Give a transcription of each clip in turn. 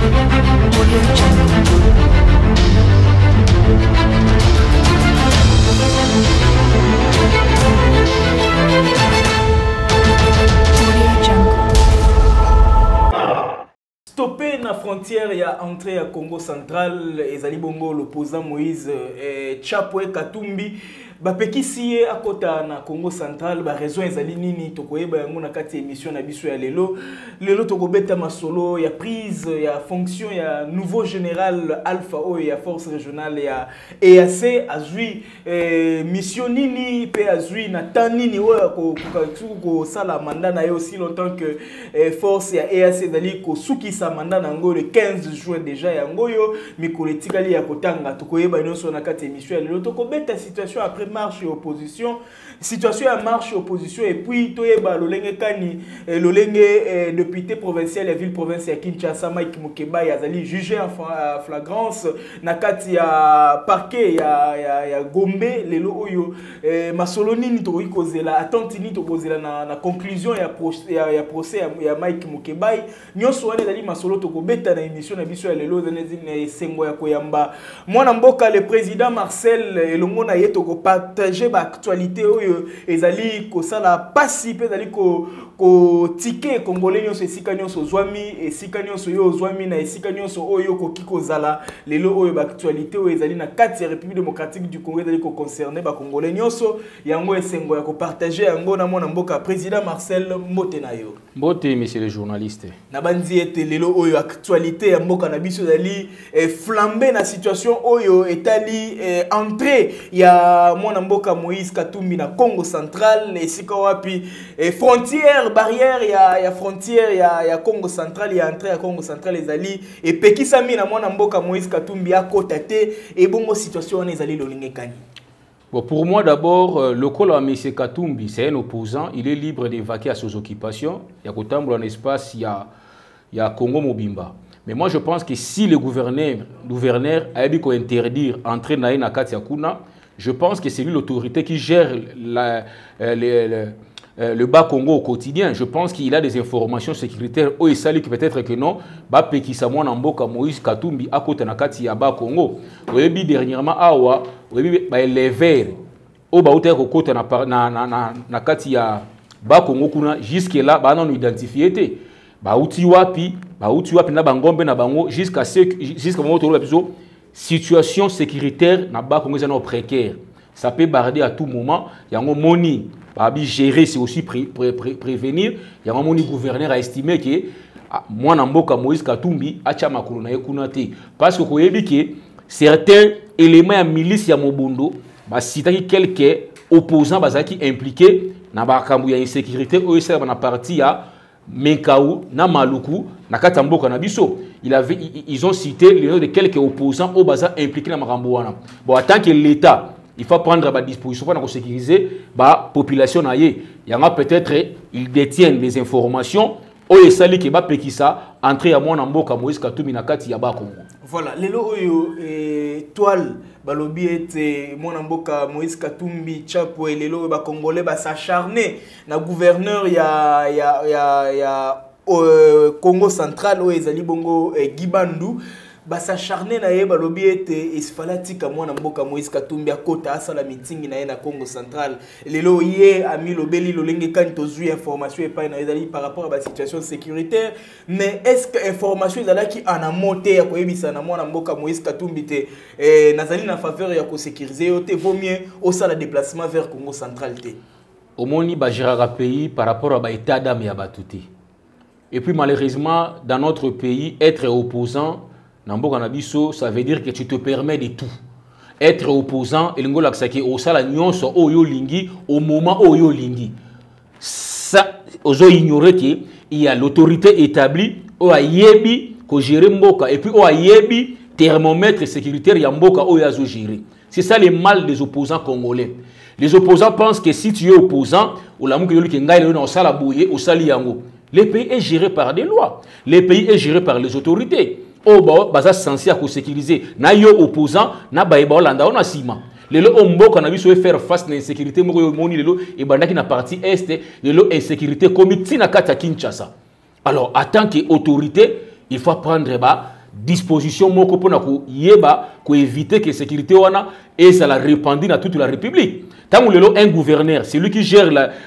Stoppé na frontière ya entrée à Congo central ezali bongo l'opposant Moïse Chapwe Katumbi bapekisi ye akota na Congo central ba raison ezali nini tokoyeba yango na kati émission na biso ya lelo tokobeta masolo ya prise ya fonction ya nouveau général Alpha O ya force régionale ya EAC azui mission nini pe azui na temps nini ko sala mandat na yo aussi longtemps que force ya EAC ezali ko sukisa mandat nango le 15 juin déjà yango yo mikolo tikali ya kotanga tokoyeba nyonso na kati émission ya lelo tokobeta situation après marche et opposition situation à marche et opposition et puis toyeba lolenge kani lolenge député provincial ya ville province ya Kinshasa Mike Mukeba yazali jugé en flagrance na kati ya parquet ya Gombe lelo oyo masolo nini tokoki kozela attente nini tokozela na conclusion ya procès ya Mike Mukeba nyonso wana ezali masolo tokobeta na émission na biso ya lelo zene sengo ya koyamba mwana mboka le président Marcel elongo na ye tokopartager ba actualité oyo ezali kosala pasi pe ezali ko ticket congolais nyonso esika nyonso zwami esika nyonso yo zwami na esika nyonso oyo koki kozala lelo oyo ba actualité oyo ezali na kati ya République démocratique du Congo ezali ko concerner ba congolais nyonso yango esengo ya kopartager yango na mwana mboka président Marcel mbote na yo mbote monsieur le journaliste na banzi ete lelo oyo actualité ya mboka na biso ezali flambé na situation oyo etali entrée ya mwana mboka Moïse Katumbi na Congo central esika wapi frontière barrière ya frontière ya Congo central ya entrée ya Congo central ezali epekisami na mwana mboka Moïse Katumbi akota te et bongo situation wana ezali lolingekani. Bon, pour moi d'abord, le col à M. Katumbi, c'est un opposant, il est libre d'évacuer à ses occupations. Il y a qu'autant dans l'espace, il y a Congo Mobimba. Mais moi je pense que si le gouverneur a dit qu'on interdire entrer dans la Katiakuna, je pense que c'est lui l'autorité qui gère le bas Congo au quotidien. Je pense qu'il a des informations sécuritaires. Oh, il s'allie peut-être que non. Bah, Peki Samoan Amboka Moïse Katumbi à côté de Kati à bas Congo. Oui, dernièrement, Awa, oui, les verts. Oh, bah, au côté na Kati à bas Congo kuna jusque là, bah, non identifié. Bah, outi wapi na bangombe na bango jusqu'à moment où l'épisode situation sécuritaire na bas Congo est précaire. Ça peut barder à tout moment. Il y a un moni. Gérer, c'est aussi prévenir. Il y a un moment où le gouverneur a estimé que moi, Namboka Moïse Katumbi, a Tchamakouna et Kounate. Parce que certains éléments de milice ya Mobondo, si quelques opposants qui impliqués dans la insécurité, ils ont parti à Mekaou, na Maluku, na Katamboka na Biso. Ils ont cité les noms de quelques opposants au bazar impliqués dans Marambouana. Bon, en tant que l'État, il faut prendre des dispositions pour sécuriser la population. Il y en a peut-être, ils détiennent des informations. Oye sali ke ba pekisa entrer à mon mboka Moïse Katumbi na kati ya ba Congo. Voilà, lelo oyo toile balobi ete mon mboka Moïse Katumbi Chapwe lelo ba congolais ba s'acharner na gouverneur ya Congo central oyo ezali bongo Gibandu. Basa s'acharner na ye balobi ete esfalatika mwana mboka Moïse Katumbi akota asala meeting na ye na Congo central lelo ye ami lobeli lolenge kan tozui information epai na ezali par rapport à la situation sécuritaire mais est-ce que information ezalaki en amont ya koyebisa na mwana mboka Moïse Katumbi te nazali na faveur ya ko sécuriser yo te vaut mieux au sala déplacement vers Congo central te omoni ba gérera pays par rapport à ba état d'âme ya batuti et puis malheureusement dans notre pays être opposant Namboka Nabiso, ça veut dire que tu te permets de tout. Être opposant, et l'Angola Ksaki, au sala nyonso, au yo lingi, au moment où yo lingi. Ça, oso ignorer qu'il y a l'autorité établie, au yebi, ko gère mboka, et puis au yebi, thermomètre sécuritaire, ya mboka, au yazo gérer. C'est ça le mal des opposants congolais. Les opposants pensent que si tu es opposant, ou la mouke yoli kenga, au sala bouye, au sali yango. Le pays est géré par des lois. Le pays est géré par les autorités. Oh, bah, censé sécuriser. Na yo opposant, na baïba Hollanda, on a sima. Lelo omboka na biso faire face à l'insécurité, moni lelo et bandaki na partie est, lelo insécurité comme tina kata Kinshasa. Alors, en tant qu'autorité, il faut prendre bah disposition moko pour éviter que la sécurité wana et ça la répandue dans toute la République. Tant que un gouverneur, c'est lui qui gère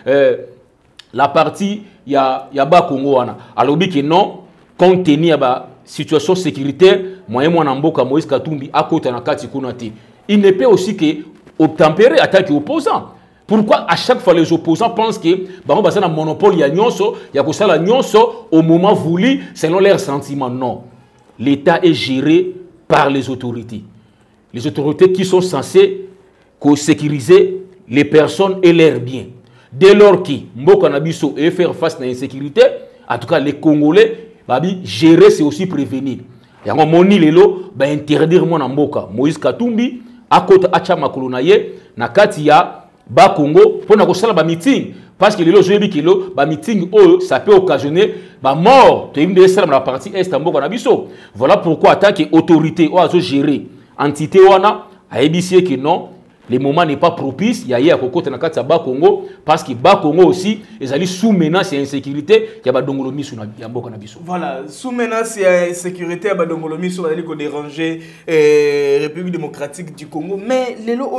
la partie ya ba Congo wana. Alors que non, compte tenu la situation sécuritaire, moyen mboka Moïse Katumbi à côté na kati kunati. Il ne peut aussi que obtempérer attaquer opposants. Pourquoi à chaque fois les opposants pensent que bah on va un monopole ya nyonso, ya ko sala nyonso au moment voulu selon leurs sentiments? Non. L'État est géré par les autorités. Les autorités qui sont censées sécuriser les personnes et leurs biens. Dès lors que Mboka Nabiso et faire face à l'insécurité, en tout cas les Congolais, gérer c'est aussi prévenir. Et en moni lelo, interdire mon Mboka Moïse Katumbi à côté Achama Kolonaye, na katia ba Congo pour na kosala ba meeting. Parce que les meeting, ça peut occasionner la mort de la partie est de voilà pourquoi, en tant qu'autorité, on a géré entité, a ébissé que non, le moment n'est pas propice. Il y a un côté de la Congo, parce que Bas Congo aussi, ils sont sous menace et insécurité. Il y a Badongolomi sous Nabiso. Voilà, sous menace et insécurité, il y a Badongolomi sous la déranger République démocratique du Congo. Mais les lots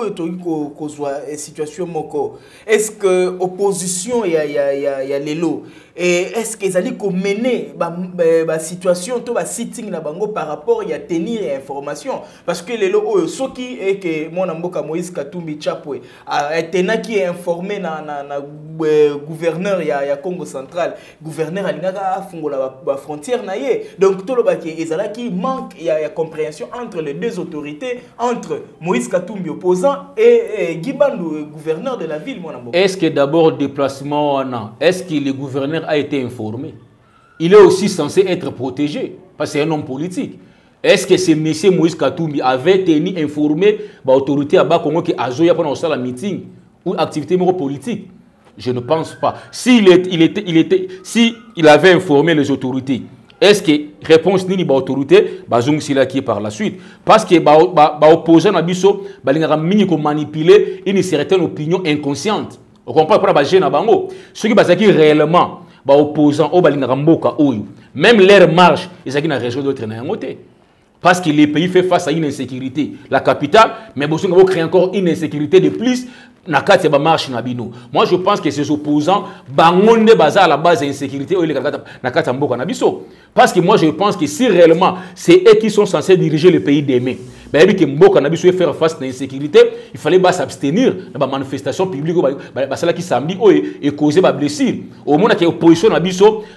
ont situation moko. Est-ce que l'opposition, il y a les lots? Et est-ce qu'ils allaient mener la situation, tout le sitting par rapport à tenir information? Parce que les lots, ce qui est que mon amboka Moïse Katumbi Chapwe a été informé le gouverneur ya Congo central, gouverneur a fongola la frontière naie. Donc tout le qui manque il y a compréhension entre les deux autorités, entre Moïse Katumbi opposant et Guibandu gouverneur de la ville. Est-ce que d'abord déplacement est-ce que le gouverneur a été informé? Il est aussi censé être protégé parce que c'est un homme politique. Est-ce que ce monsieur Moïse Katumbi avait été informé par l'autorité à Bakongo qui a joué pendant un meeting ou activité politique? Je ne pense pas. S'il avait informé les autorités, est-ce que réponse ni l'autorité bazong sila qui par la suite? Parce que opposant à biso manipuler une certaine opinion inconsciente. On comprend pas baser na bango. Ceux qui basaki réellement opposant au balinga mboka oyo, même leur marche, ils sont dans la région d'autres na ngote. Parce que les pays fait face à une insécurité. La capitale, mais vous créer encore une insécurité de plus. Moi, je pense que ces opposants, bangonde baza à la base de l'insécurité, parce que moi, je pense que si réellement c'est eux qui sont censés diriger le pays demain, faire face à l'insécurité, il fallait s'abstenir de la manifestation publique qui samedi et causer des blessures. Au moment où l'opposition a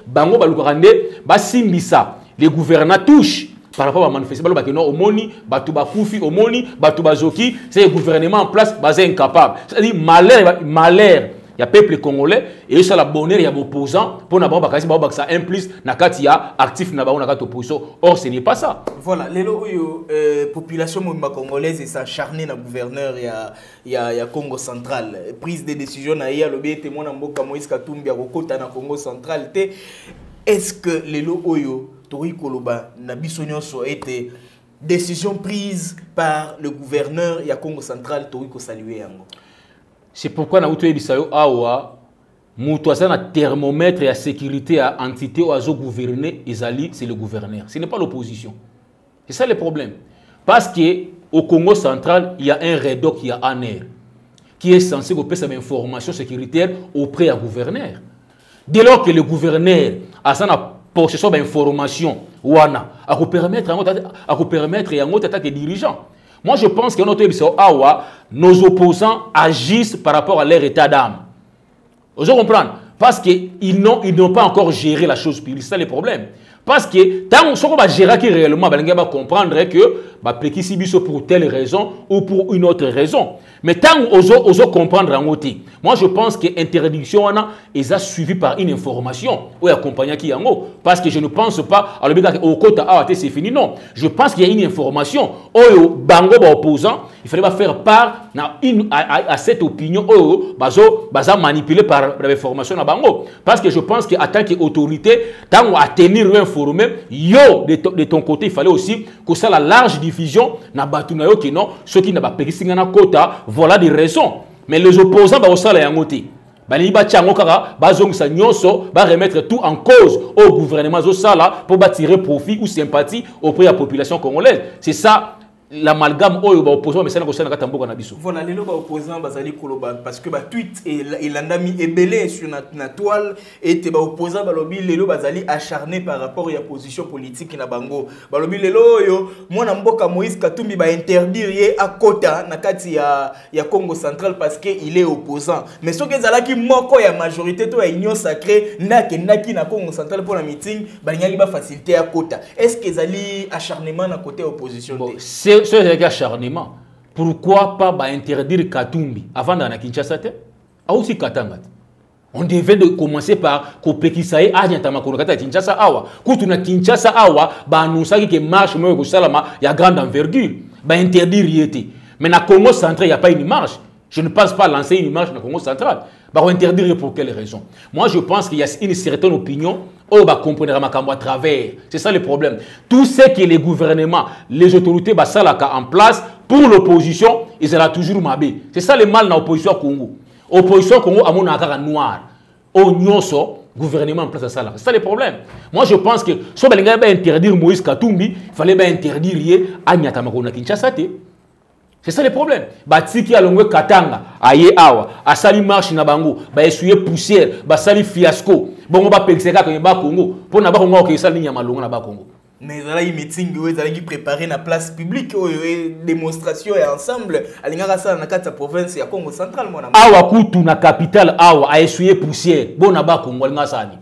les gouvernants touchent. Par rapport à la manifestation, au moni, Batouba Koufi, au moni, Batouba Zoki, c'est le gouvernement en place basé incapable. C'est-à-dire malheur. Il y a peuple congolais et ça la bonheur il y a opposants pour n'avoir pas ça implique nakati ya actif n'avoir nakati opposition. Or ce n'est pas ça. Voilà, les population congolaise s'acharner na gouverneur il y a Congo central. Prise de décision na ya lobby témoin na mboka Moïse Katumbi à Kokota na Congo central. Est-ce que les oyo Tori Koloba Nabisonyoso était décision prise par le gouverneur ya Congo central Tori ko saluer yango? C'est pourquoi na utoye bisayo awa muto na thermomètre ya sécurité à entité ou azo gouverner ezali c'est le gouverneur. Ce n'est pas l'opposition. C'est ça le problème. Parce que au Congo central, il y a un REDOC, il y a ANER qui est censé faire cette information sécuritaire auprès du gouverneur. Dès lors que le gouverneur a sa possession d'informations, à vous permettre en tant que dirigeant. Moi, je pense que nos opposants agissent par rapport à leur état d'âme. Vous comprenez? Parce qu'ils n'ont pas encore géré la chose publique. C'est ça le problème. Parce que tant qu'on va gérer réellement, on va comprendre que pour telle raison ou pour une autre raison. Mais tant qu'on va comprendre en côté, moi je pense que l'interdiction est suivie par une information ou accompagnée qui en haut. Parce que je ne pense pas à au côté c'est fini. Non. Je pense qu'il y a une information. Au bango opposant, il fallait faire part à cette opinion manipulée par l'information à bango. Parce que je pense qu'en tant qu'autorité, tant qu'on a tenir informé, de ton côté, il fallait aussi que ça la large diffusion na batunayo non, ceux qui n'a pas payé quota, voilà des raisons. Mais les opposants ba osala yangote. Bali ba tiango kaka bazong sa nyonso ba remettre tout en cause au gouvernement zo sala pour tirer profit ou sympathie auprès de la population congolaise. C'est ça l'amalgame oyo ba opposant mais ça na ko sana katamboka na biso. Voilà les ba opposant bazali koloba parce que ba tweet et landami ebelé sur na toile et te ba opposant ba lobi lelo bazali acharné par rapport à la position politique na bango. Ba lobi lelo yo mwana mboka Moïse Katumbi ba interdire ye à kota na kati ya Congo central parce que il est opposant. Mais ce que zalaki moko ya majorité to ya union sacrée ndaki na Congo central pour la meeting ba nyali ba facilité à kota. Est-ce que zali acharnement na côté opposition? Bon, c'est un acharnement. Pourquoi pas interdire Katumbi avant d'aller à Kinshasa? Aussi Katanga. On devait commencer par Kopekisaye à Kinshasa awa. Quand on a Kinshasa awa, annoncer que marche mais salama il y a grande envergure. Interdire yété. Mais na Congo central il y a pas une marche. Je ne pense pas lancer une marche dans Congo central. Interdire pour quelle raison? Moi je pense qu'il y a une certaine opinion. On va comprendre à travers. C'est ça le problème. Tout ce que les gouvernements, les autorités basalaka en place pour l'opposition, ils seront toujours mabé. C'est ça le mal dans l'opposition Congo. Opposition Congo a mon akara noir. Au nyonso gouvernement en place à ça. C'est ça le problème. Moi je pense que si on va interdire Moïse Katumbi, il fallait interdire Agnata Makona Kinshasa. C'est ça le problème. Batiki alongwe Katanga, aye awa, asali marche na bango, ba essuyer poussière, ba sali fiasco. Bongo ba pexeka ko ba Congo, pour na ba Congo ko sali nyama longa na ba Congo. Mais là il meeting qui préparer na place publique démonstration et ensemble alingaka ça na kati province ya Congo central mona. Awa kutu na capitale awa a essuyer poussière, bon na ba Congo alinga sani.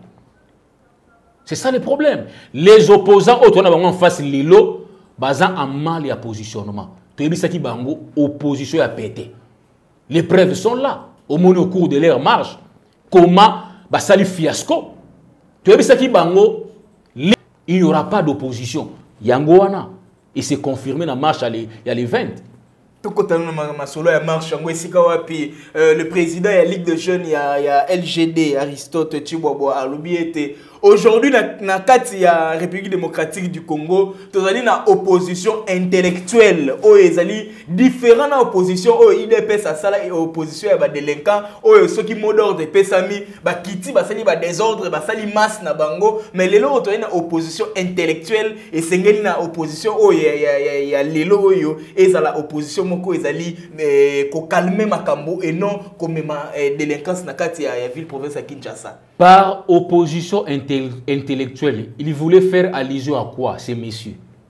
C'est ça le problème. Les opposants autour na bango en face lilo, bazan en mal ya positionnement. Qui bango opposition a pété. Les preuves sont là. Au moins au cours de leur marche. Comment basali fiasco. Qui bango il n'y aura pas d'opposition. Yangoana. Et c'est confirmé dans la marche il y a les 20. Tout côté masolo ya marche yango esika wapi le président de la Ligue de jeunes il y a LGD Aristote Chibobo alobi ete aujourd'hui na kati ya République démocratique du Congo tozali na opposition intellectuelle o ezali différent na opposition o IDPS asala et opposition ya ba délinquants o soki mot d'ordre pesami ba kiti basali ba désordre basali masse na bango mais lelo otoni na opposition intellectuelle et sengeli na opposition o ya lelo oyo ezala opposition moko ezali ko calmer makambo et non comme ma délinquance na kati ya ville province ya Kinshasa. Par opposition intellectuelle, il voulait faire allusion à quoi, ces messieurs?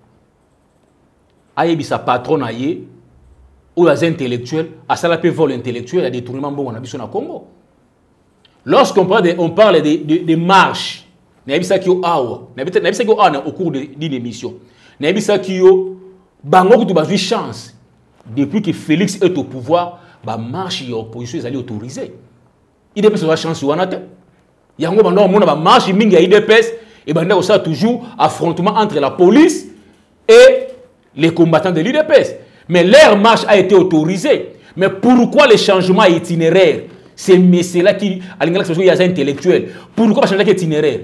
Ayebi sa patron aye, ou les intellectuels, à ça la paix vol intellectuel, à détournement bon on a vu au Congo. Lorsqu'on parle de marches, n'abisa ki yo awa, n'abisa ki yo awa au cours d'une émission, n'abisa ki yo bango tu bazu chance depuis que Félix est au pouvoir, ba marche et opposition ils allaient autoriser. Il dépend de la chance ou anate. Yango bando mona ba marche mingi ya IDPS et banda ça toujours affrontement entre la police et les combattants de l'IDPS. Mais leur marche a été autorisée. Mais pourquoi les changements itinéraires? C'est messieurs-là qui a des intellectuels. Pourquoi changer l'itinéraire?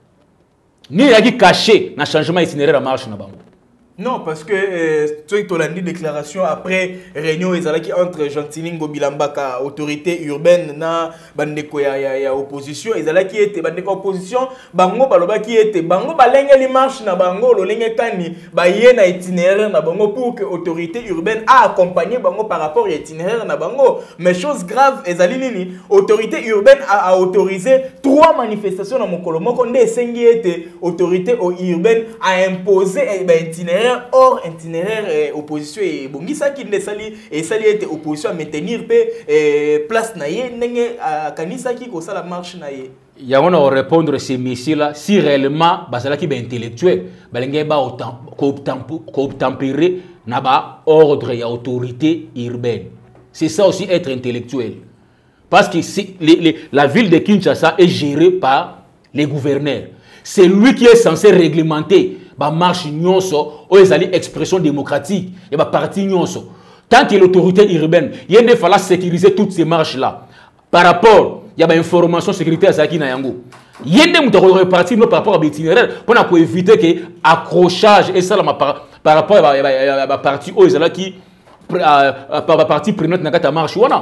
Ni il y a qui caché dans changement itinéraire à marche na bango. Non, parce que tu as dit déclaration après réunion entre Gentilin Bilambaka, autorité urbaine, na bandeko ya opposition, qui était bandeko opposition, bango baloba qui était bango balenge li marche na bango lolenge kani ba yena itinéraire na bango pour que autorité urbaine a accompagné bango par rapport à itinéraire na bango. Mais chose grave ezali nini, autorité urbaine a autorisé 3 manifestations dans mon kolomoko nde sengi était autorité urbaine a imposé itinéraire or itinéraire opposition et bongisa qui ne sali et sali était opposition à maintenir place naie nenge kanisa qui ko sala marche naie. Ya on a répondre ces messieurs là si réellement basala qui ben intellectuel balenge ba autant tempérer na ba ordre et autorité urbaine. C'est ça aussi être intellectuel. Parce que la ville de Kinshasa est gérée par les gouverneurs. C'est lui qui est censé réglementer la marche nyonso, ou les expression démocratique, et la parti nyonso. Tant que l'autorité urbaine, il faut sécuriser toutes ces marches-là. Par rapport, il y a une information sécuritaire à Zaki Nayango. Il y a une répartie par rapport à l'itinéraire pour éviter que l'accrochage et ça par rapport à la partie où ils qui par la partie prenante dans la marche.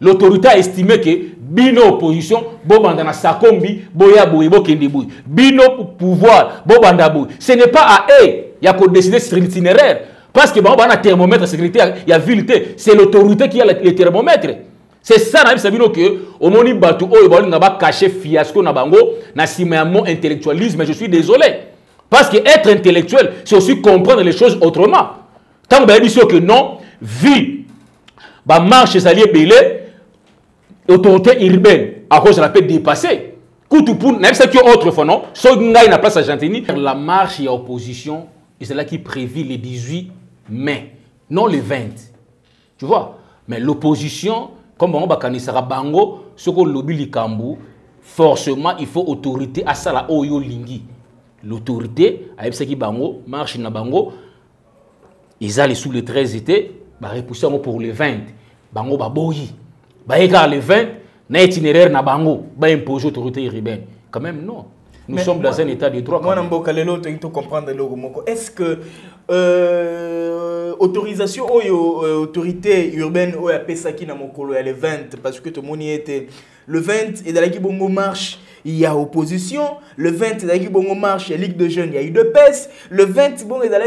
L'autorité a estimé que bino opposition, bobanda na sakombi, boya boye, bokende boye. Bino pouvoir, bobanda boye. Ce n'est pas à eux, il y a qu'à décider sur l'itinéraire. Parce que bon, on a un thermomètre sécurité, il y a vilité. C'est l'autorité qui a le thermomètre. C'est ça, nous savons que au moni batu o ibali ngaba caché fiasco na bango na simamo intellectualisme. Mais je suis désolé parce que être intellectuel, c'est aussi comprendre les choses autrement. Tant que vous que non, vie, bah marche salier belé, autorité urbaine, à cause de la paix dépassée. Koutou pour n'importe ça qui autre fois non, so ngai na place à Gentini. La marche et opposition, et c'est là qui prévit le 18 mai, non le 20. Tu vois? Mais l'opposition, comme on va kanisara bango, ce qu'on lobby likambu, forcément il faut autorité à ça la oyo lingi. L'autorité, avec ce qui bango, marche na bango, ils allaient sous les 13 étés, bah repousser pour les 20. Bango ba boyi. Bah égal les 20, na itinéraire na bango, bah imposer autorité urbaine. Quand même non. Nous sommes dans un état de droit. Moi, je comprendre est-ce que autorisation autorité urbaine ou Pesaki na mokolo le 20 parce que tout le monde était le 20 et dans la bongo marche il y a opposition, le 20 dans la bongo marche il y a Ligue de jeunes, il y a UDPS, le 20 bon et dans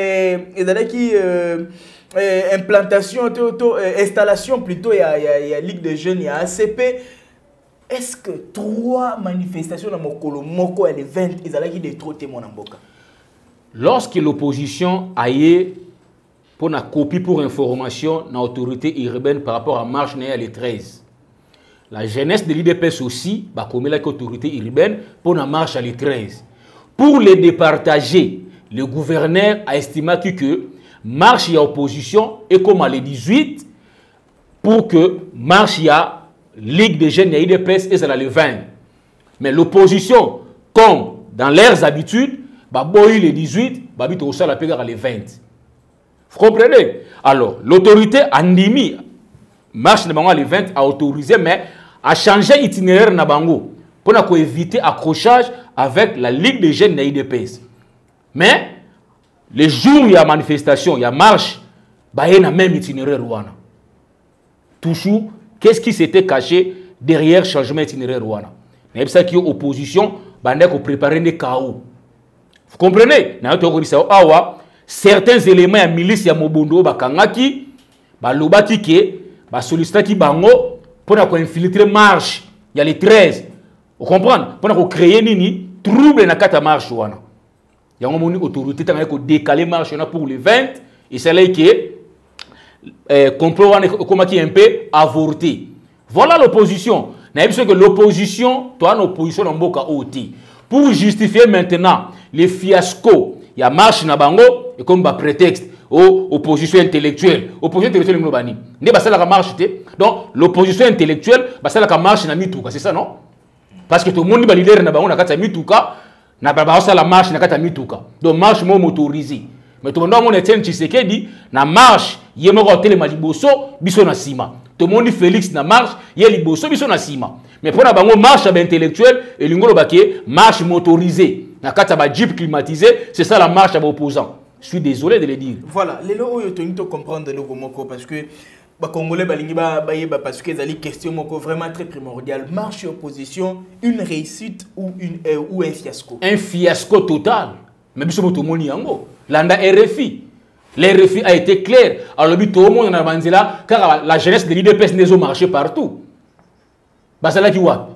la implantation installation plutôt il y a Ligue de jeunes, il y a ACP. Est-ce que 3 manifestations dans Mokolo, Moko et les 20, ils allaient des trop témoins en Boka? Lorsque l'opposition a eu pour une copie pour information dans l'autorité urbaine par rapport à marche les 13, la jeunesse de l'IDPS aussi, comme l'autorité urbaine pour la marche à les 13. Pour les départager, le gouverneur a estimé que marche et opposition est comme à les 18 pour que marche y a Ligue des jeunes, il y a IDPS et c'est le 20. Mais l'opposition, comme dans leurs habitudes, boy les 18, babito au sol la pégare les 20. Vous comprenez? Alors, l'autorité Andimi, marche de Bango les 20 a autorisé, mais a changé l'itinéraire na Bango pour éviter accrochage avec la Ligue des jeunes de IDPS. Mais, les jours où il y a manifestation, il y a marche, il y a même itinéraire. Toujours. Qu'est-ce qui s'était caché derrière le changement itinéraire Rwanda? C'est ça qui est opposition, pour préparer des chaos. Vous comprenez? Certains éléments de milice ya Mobondo bakangaki, balobaki ke, sollicitaki bango pour infiltrer marche. Il y a les 13. Vous comprenez? Pour créer nini trouble na kata marche wana. Il y a une autorité qui décaler marche pour les 20 et c'est là que complot qui est un peu avorté. Voilà l'opposition. Que l'opposition, toi, une opposition en boka oti. Pour justifier maintenant les fiascos, il y a marche na bango et comme prétexte aux opposition intellectuelle. Opposition intellectuelle no bani. Ne ba la marche té. Donc l'opposition intellectuelle ba la marche na mituka, c'est ça non? Parce que tout le monde ba leader na bango na kata mituka, na ba la marche na kata mituka. Donc marche mo motorisée. Mais tout le monde a dit Tshisekedi na marche yemo ko tele maliboso biso na sima. Tout le monde Félix na marche yé liboso biso na sima. Mais pour na bango marche intellectuelle et lingolo baké marche motorisée. Na kata ba jeep climatisé, c'est ça la marche à opposants. Je suis désolé de le dire. Voilà, les lots yo to comprendre le moko parce que ba congolais balingi ba parce que zali question moko vraiment très primordial. Marche et opposition, une réussite ou un fiasco. Un fiasco total. Mais biso moto moni yango. Landa RFI. L'RFI a été clair. Alors, tout le monde a dit là, car la jeunesse de l'IDPS n'est pas marché partout. Basala qui wapi.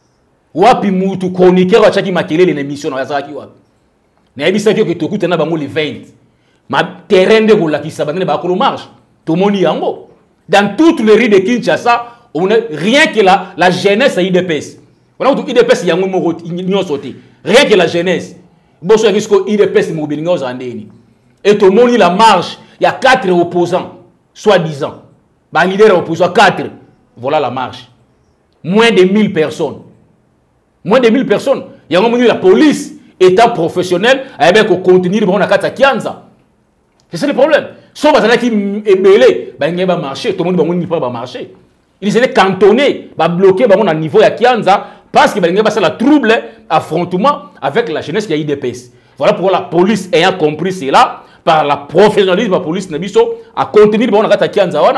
Wapi moutou chroniqueur a chaki makele l'émission na basala qui wapi. Na ebisa que to kutana bango les 20. Ma terrain de gola qui sabane ba ko marche. Tout le monde yango. Dans toutes les rues de Kinshasa, on a rien que la jeunesse à IDPS. On a tout IDPS yango moko nyo sauté. Rien que la jeunesse. Bosso risque IDPS mobilingo zandeni. Et tout le monde la marche, il y a 4 opposants, soi-disant. Bah, leader opposant 4. Voilà la marche. Moins de 1000 personnes. Moins de 1000 personnes. Il y a la police, état professionnel, avec le contenu de la Kianza. C'est ça le problème. Sauf que qui est belé, il n'y a pas marché. Tout le monde ne peut pas marcher. Ils étaient cantonnés, bloqués au niveau de Kianza, parce qu'il y a pas la trouble affrontement avec la jeunesse qui a IDPS. Voilà pourquoi la police ayant compris cela, par la professionnalisme de la police a contenu bon la Kianza wana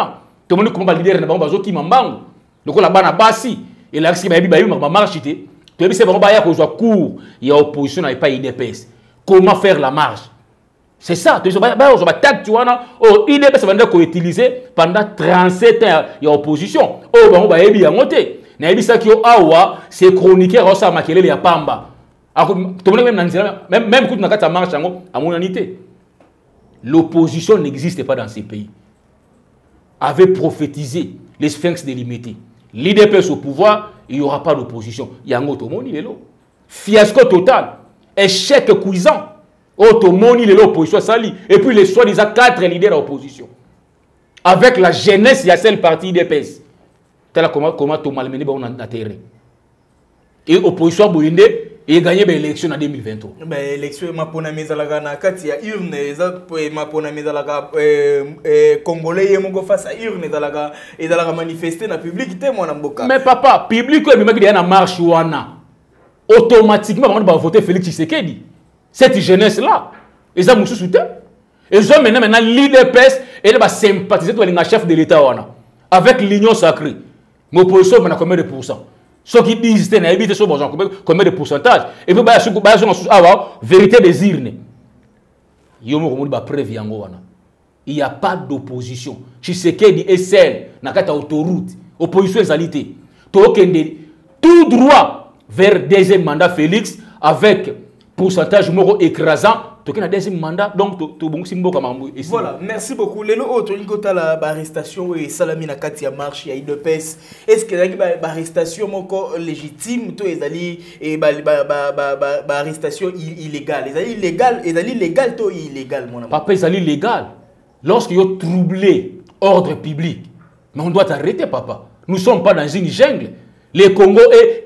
tout le monde comment leader na bango bazo ki mambango donc la bana basi et là ce qui ba bi ba marche té tu sais ba ya ko zo cours il y a opposition na pas IDPS comment faire la marche c'est ça tu sais ba tag tu vois oh IDPS va ndako utiliser pendant 37 ans il y a opposition oh ba yebi yango té na yebi ça ki awa c'est chroniqueur au sa makelele ya pamba tout le monde même quand on a marche à mon unité. L'opposition n'existe pas dans ces pays. Avait prophétisé les sphinx délimités. L'IDPS au pouvoir, il n'y aura pas d'opposition. Il y a un automoni, fiasco total. Échec cuisant. Automoni, l'opposition sali. Et puis les soi-disant 4 leaders de l'opposition. Avec la jeunesse, il y a celle partie IDPS. Tel comment tu malmené on a terre. Et l'opposition boyinde et gagné l'élection en 2023. L'élection ma pona mezalaga na kati ya urne eza ma pona mezalaga congolais yemo face à urne ezalaga manifester na public te mwana mboka. Mais papa, public ko mimaki na marche wana. Automatiquement on va voter Félix Tshisekedi. Cette jeunesse là, eza musu soutien. Ils ont maintenant l'IDPS et va sympathiser avec le chef de l'état wana avec l'union sacrée. Mais opposition na combien de pourcents? Ceux qui disent que c'est évité combien de pourcentage et puis vérité des urnes. Il n'y a pas d'opposition. Tshisekedi est celle na kata autoroute. Opposition est tout droit vers deuxième mandat Félix avec pourcentage moro écrasant. Deuxième mandat donc voilà, merci beaucoup. Lelo autre une kota la arrestation et salami na kati ya marche ya IDPS. Est-ce que la arrestation moko légitime to ezali et arrestation illégale. Ezali légal to illégal mon ami. Papa ezali légal. Lorsqu'il y a troublé ordre public. Mais on doit arrêter papa. Nous ne sommes pas dans une jungle. Le Congo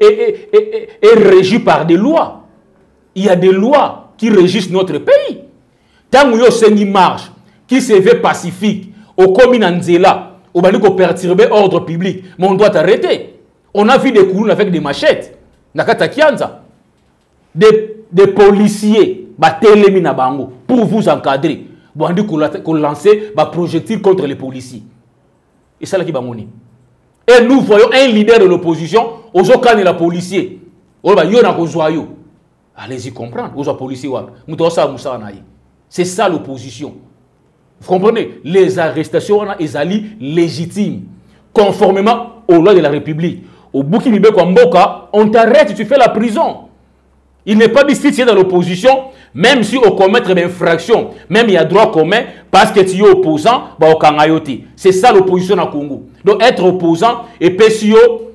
est régi par des lois. Il y a des lois qui régissent notre pays. Tant que vous avez une marche qui se veut pacifique, au communes Nzela, au balik perturber l'ordre public, mais on doit arrêter. On a vu des coups avec des machettes, des policiers, pour vous encadrer, pour lancer des projectiles contre les policiers. Et ça là qui va moni. Et nous voyons un leader de l'opposition, aux occasions de la policier. Allez-y comprendre. C'est ça l'opposition. Vous comprenez? Les arrestations sont légitimes. Conformément aux lois de la République. Au Burkina Faso, on t'arrête, tu fais la prison. Il n'est pas dit si tu es dans l'opposition, même si on commet des infractions, même il y a droit commun, parce que tu es opposant, c'est ça l'opposition au Congo. Donc être opposant et PSIO,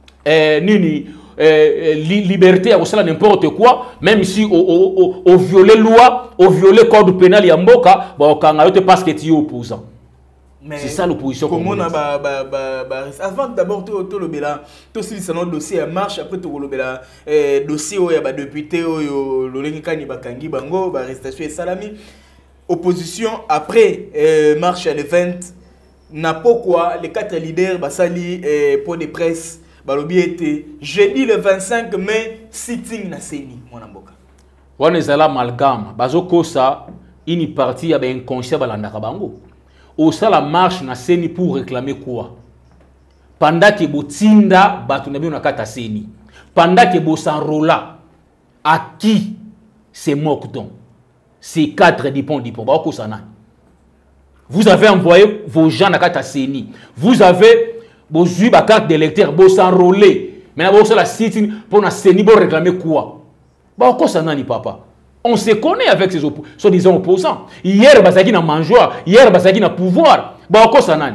liberté à cela n'importe quoi, même si au violer loi, au violer code pénal yamboka, parce que tu es opposant. C'est ça l'opposition. Comment on a avant d'abord tout le béla, tout ce dossier à marche après tout le béla dossier où il y a député au l'olengikani bakangi bango arrestation et salami opposition après marche à l'event n'a pas quoi les 4 leaders basali pour des presse. Balobi était jeudi le 25 mai sitting na Seni mon amboka. On est à l'amalgame. Bazoko ça une partie avec inconscient balanda kabango. Au ça la marche na Seni pour réclamer quoi? Pendant que botinda batunabi na kata Seni. Pendant que bo s'enrola à qui c'est moque-t-on? C'est 4 dipons. Bazoko ça na. Vous avez envoyé vos gens na kata Seni. Vous avez vous avez une carte d'électeur, vous s'enrôler. Maintenant, vous avez la sitting pour réclamer quoi? Papa. On se connaît avec ces soi-disant opposants. Hier, vous avez un mangeoire. Hier, vous avez un pouvoir. Vous avez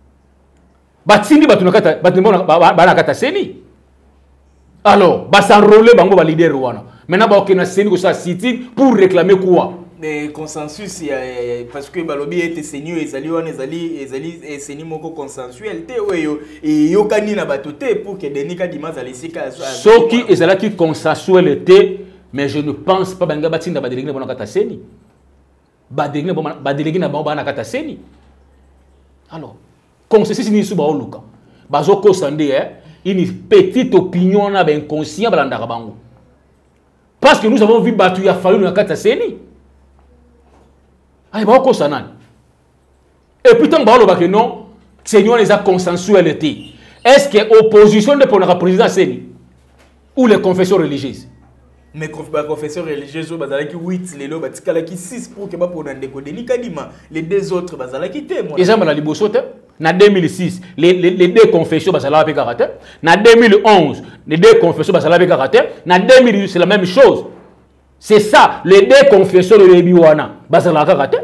alors, vous s'enrôler, vous avez leader. Maintenant, vous avez un sitting pour réclamer quoi? Des consensus parce que balobi était seigneur ezali seni moko consensuel te oyo et yokani na batote pour que denika dimanche alisika so qui ezala qui consensuel te mais je ne pense pas banga batinda badelegina bona kata seni badelegina bona kata seni alors consensus ni suba oluka bazoko sande une petite opinion na ben inconscient balanda bango parce que nous avons vu batu ya fallu na kata seni. Et puis tant que non, Seigneur les a consensualité. Est-ce que l'opposition de pour la président Seni ou les confessions religieuses? Mais les confessions religieuses, ils ont 8, les autres, ils ont 6 pour que les deux autres, ils ont quitté. Ils ont quitté. En 2006, les deux confessions, ils ont quitté. En 2011, les deux confessions, ils ont quitté. En 2018, c'est la même chose. C'est ça, les deux confessions de l'Ebiwana, ils ont quitté.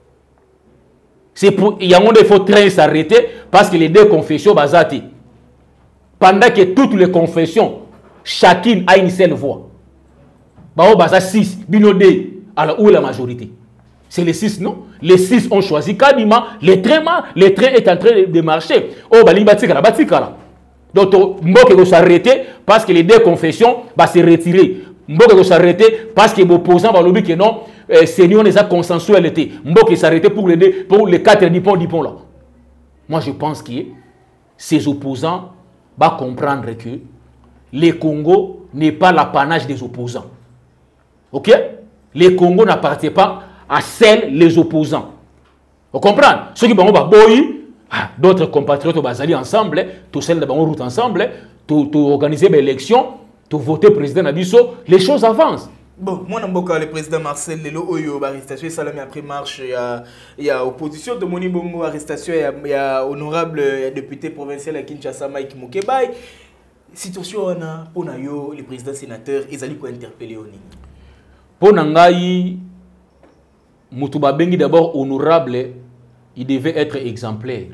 C'est pour, il y a un moment il faut très s'arrêter parce que les deux confessions, ils ont quitté. Pendant que toutes les confessions, chacune a une seule voix. Bao baza 6, binodé. Alors où est la majorité? C'est les 6, non? Les 6 ont choisi Kadima. Le train est en train de marcher. Oh, bali batikala, batikala. Donc, Mboke va s'arrêter parce que les deux confessions vont se retirer. Mboke va s'arrêter parce que les opposants vont dire que non, Seigneur les a consensualité. Mboke s'arrêter pour les 4 dipons là. Moi, je pense que ces opposants vont comprendre que le Congo n'est pas l'apanage des opposants. Ok? Le Congo n'appartient pas à seuls les opposants. Vous comprenez? Ceux qui vont d'autres compatriotes vont aller ensemble, tous celles de route ensemble, tout organiser une élection, tout voter président Nabiso, les choses avancent. Bon, moi, le président Marcel Lelo Oyo, arrestation, salami après marche, il y a opposition de Moni Bongo, arrestation, il y a honorable député provincial à Kinshasa, Mike Moukebaï. Situation pour le président sénateur, ils allaient interpeller au Nini. Pour Nangaï, Moutouba Bengi d'abord honorable, il devait être exemplaire.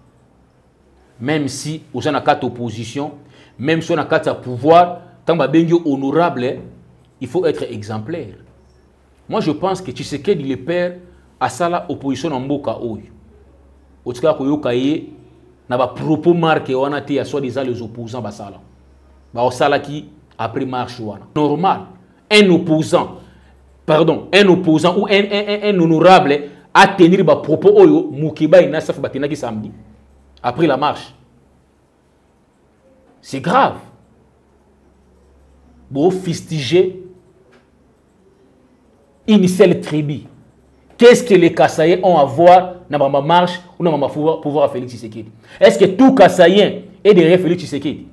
Même si on a 4 oppositions, même si on a 4 pouvoir, tant que Bengi honorable, il faut être exemplaire. Moi je pense que Tshisekedi le père à ça la opposition en Mboka Oyo. Au tout cas, il y a propos marqués, on a été à soi-disant les opposants basala. Ba osala qui après marche normal. Un opposant ou un honorable à tenir des propos oyo Moukiba et Nassaf Batinaki samedi après la marche. C'est grave. Bon, fustiger une seule tribu. Qu'est-ce que les Kassaïens ont à voir dans ma marche ou dans ma pouvoir à Félix Tshisekedi? Est-ce que tout Kassaïen est derrière Félix Tshisekedi?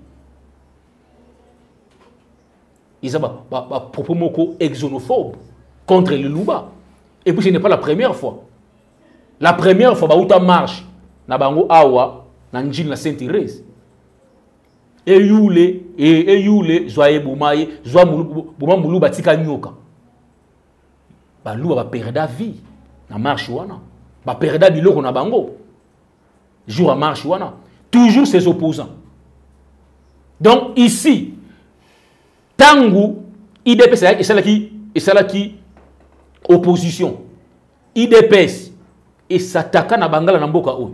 Ils ont des propos exonophobes contre le Luba. Et puis ce n'est pas la première fois. La première fois, où tu marche, na bango awa, na njil na Saint-Thérèse. Et youle, joye boumaye, joye bouma moulou batika nyoka. Ba Luba va perdre la vie. Na marche wana. Ba perdre biloko na bango. Jour à marche wana. Toujours ses opposants. Donc ici, Tangu, IDPS et cela qui opposition. IDPS et s'attaque na Bangala na Mboka Oyo.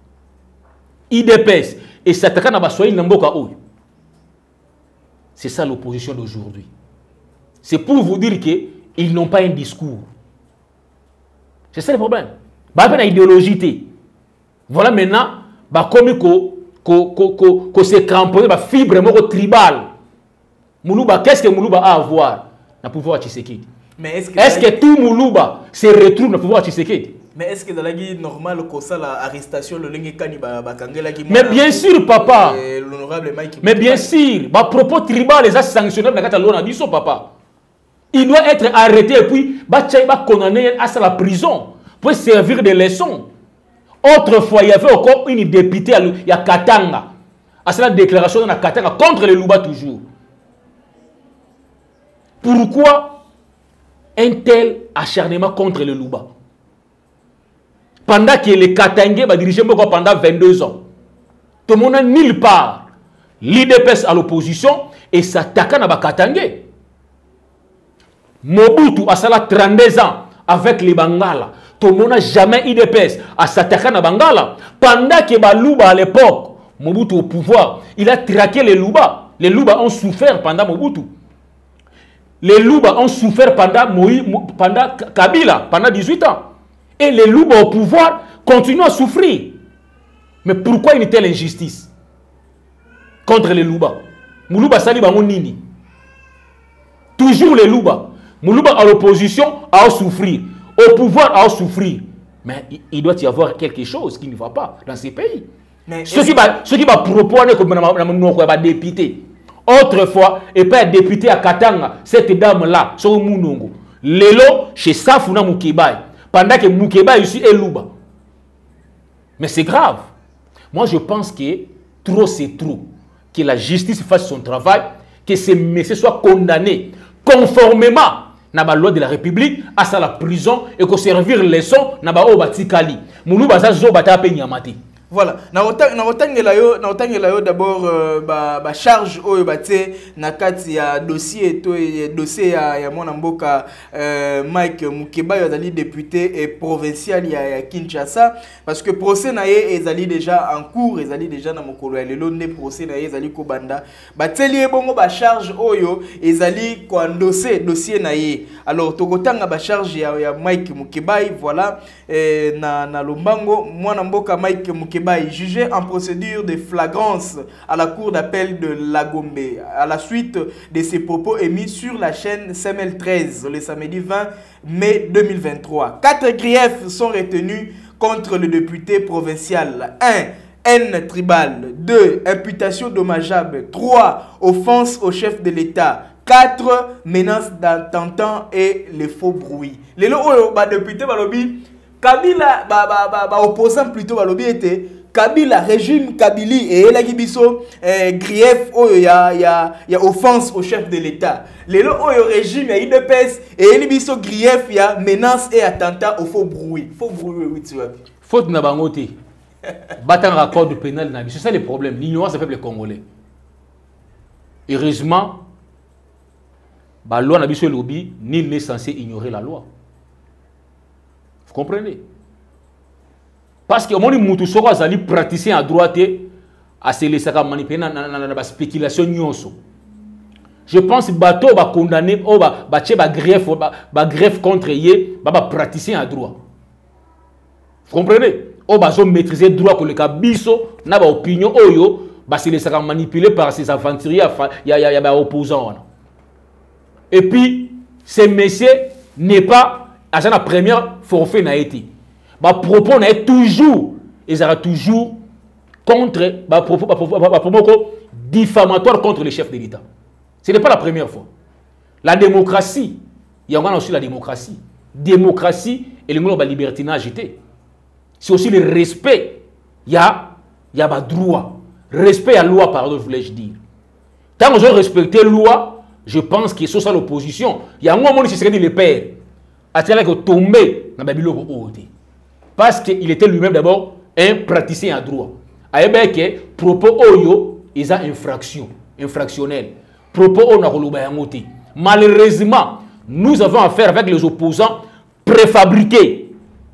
IDPS et s'attaque na Baswahili na Mboka Oyo. C'est ça l'opposition d'aujourd'hui. C'est pour vous dire qu'ils n'ont pas un discours. C'est ça le problème. Bah ben idéologie. Voilà maintenant, bah comme qu'on s'est cramponné bah fibre tribale. Moulouba, qu'est-ce que Moulouba a à voir dans le pouvoir Tshisekedi? Est-ce que tout Moulouba se retrouve dans le pouvoir Tshisekedi? Mais est-ce que dans la guerre normale, que ça l'arrestation, le lingue kani bakangela qui? Mais bien sûr, papa. L'honorable Mike. Mais bien sûr, bah propos tribal les a sanctionnés dans la loi biso papa. Il doit être arrêté et puis bah condamné à la prison pour servir de leçon. Autrefois, il y avait encore une députée il y a Katanga. À cette déclaration dans la Katanga contre les Luba toujours. Pourquoi un tel acharnement contre le Luba? Pendant que les Katangais va diriger pendant 22 ans. Tout le monde n'a nulle part. L'IDPS à l'opposition et s'attaque à Katangais. Mobutu a ça 32 ans avec les Bangala. Tout le monde n'a jamais IDPS à s'attaquer à Bangala. Pendant que Balouba à l'époque, Mobutu au pouvoir, il a traqué les Luba. Les Luba ont souffert pendant Mobutu. Les Luba ont souffert pendant Kabila, pendant 18 ans. Et les Luba au pouvoir continuent à souffrir. Mais pourquoi une telle injustice contre les Luba? Moulouba Saliba Nini. Toujours les Luba. Moulouba à l'opposition à souffrir. Au pouvoir à souffrir. Mais il doit y avoir quelque chose qui ne va pas dans ces pays. ceux qui va proposer comme un député. Autrefois, et pas un député à Katanga, cette dame-là, sur Mounongo. Lelo, chez Safuna Moukébaï. Pendant que Moukébaï ici est Louba. Mais c'est grave. Moi, je pense que trop, c'est trop. Que la justice fasse son travail, que ces messieurs soient condamnés conformément à la loi de la République, à la prison, et que servir les leçons na ba Obatikali. Mounou baza zo bata pe nyamati. Voilà, na otangela yo d'abord ba charge oyo baté na kati ya dossier ya mwana mboka Mike Mukeba azali député et provincial ya Kinshasa parce que procès na ye ezali déjà en cours, ezali déjà na mokolo ya lelo ne procès na ye ezali ko banda bateli bongo ba charge oyo ezali ko endosser dossier na ye. Alors tokotanga ba charge ya Mike Mukeba voilà na lombango mwana mboka Mike Mukeba est jugé en procédure de flagrance à la cour d'appel de Lagombe à la suite de ses propos émis sur la chaîne CML 13 le samedi 20 mai 2023. 4 griefs sont retenus contre le député provincial. 1. Haine tribale. 2. Imputation dommageable. 3. Offense au chef de l'État. 4. Menace d'attentat et les faux bruits. Les députés balobi Kabila opposant plutôt balobi était Kabila régime Kabili et la gibiso grief il y a offense au chef de l'État. Les régime ya IDPS et libiso grief il y a menace et attentat au faux bruit. Faux bruit oui tu vois. Faute na bangote. Battant raccord pénal na c'est ça le problème. L'ignorance fait les Congolais. Heureusement la loi na biso lobby nul n'est censé ignorer la loi. Vous comprenez? Parce que mon mutu soko azali praticien à droite à se laisser manipuler dans la spéculation nyonso. Je pense bateau va condamner ou va greffe contre yé va praticien à droit. Vous comprenez? Ou va maîtriser droit pour le kabiso na ba opinion oyo va se laisser manipuler par ces aventuriers il y a opposants. Et puis ces messieurs n'est pas à la première forfait n'a été. Bah propos n'est toujours ils aura toujours contre propos diffamatoire contre les chefs de l'État. Ce n'est pas la première fois. La démocratie, il y a aussi la démocratie. Démocratie et le mot de libertinage était. C'est aussi le respect. Il y a droit. Respect à la loi, pardon, voulais-je dire. Tant que je respecte la loi, je pense que c'est ça l'opposition. Il y a un moment où il serait dit le père. À tel que tomber dans la Bible. Parce qu'il était lui-même d'abord un praticien à droit. Que propos oyo, ils ont infractionnel. Propos oyo malheureusement, nous avons affaire avec les opposants préfabriqués.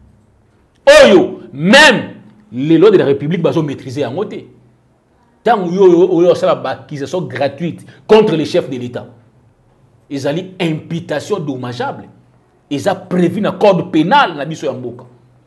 Oyo, même les lois de la République sont maîtrisées en côté. Tant qu'il y a une sont gratuite contre les chefs de l'État, ils ont une imputation dommageable. Ils ont prévu un code pénal dans la mission Mboka.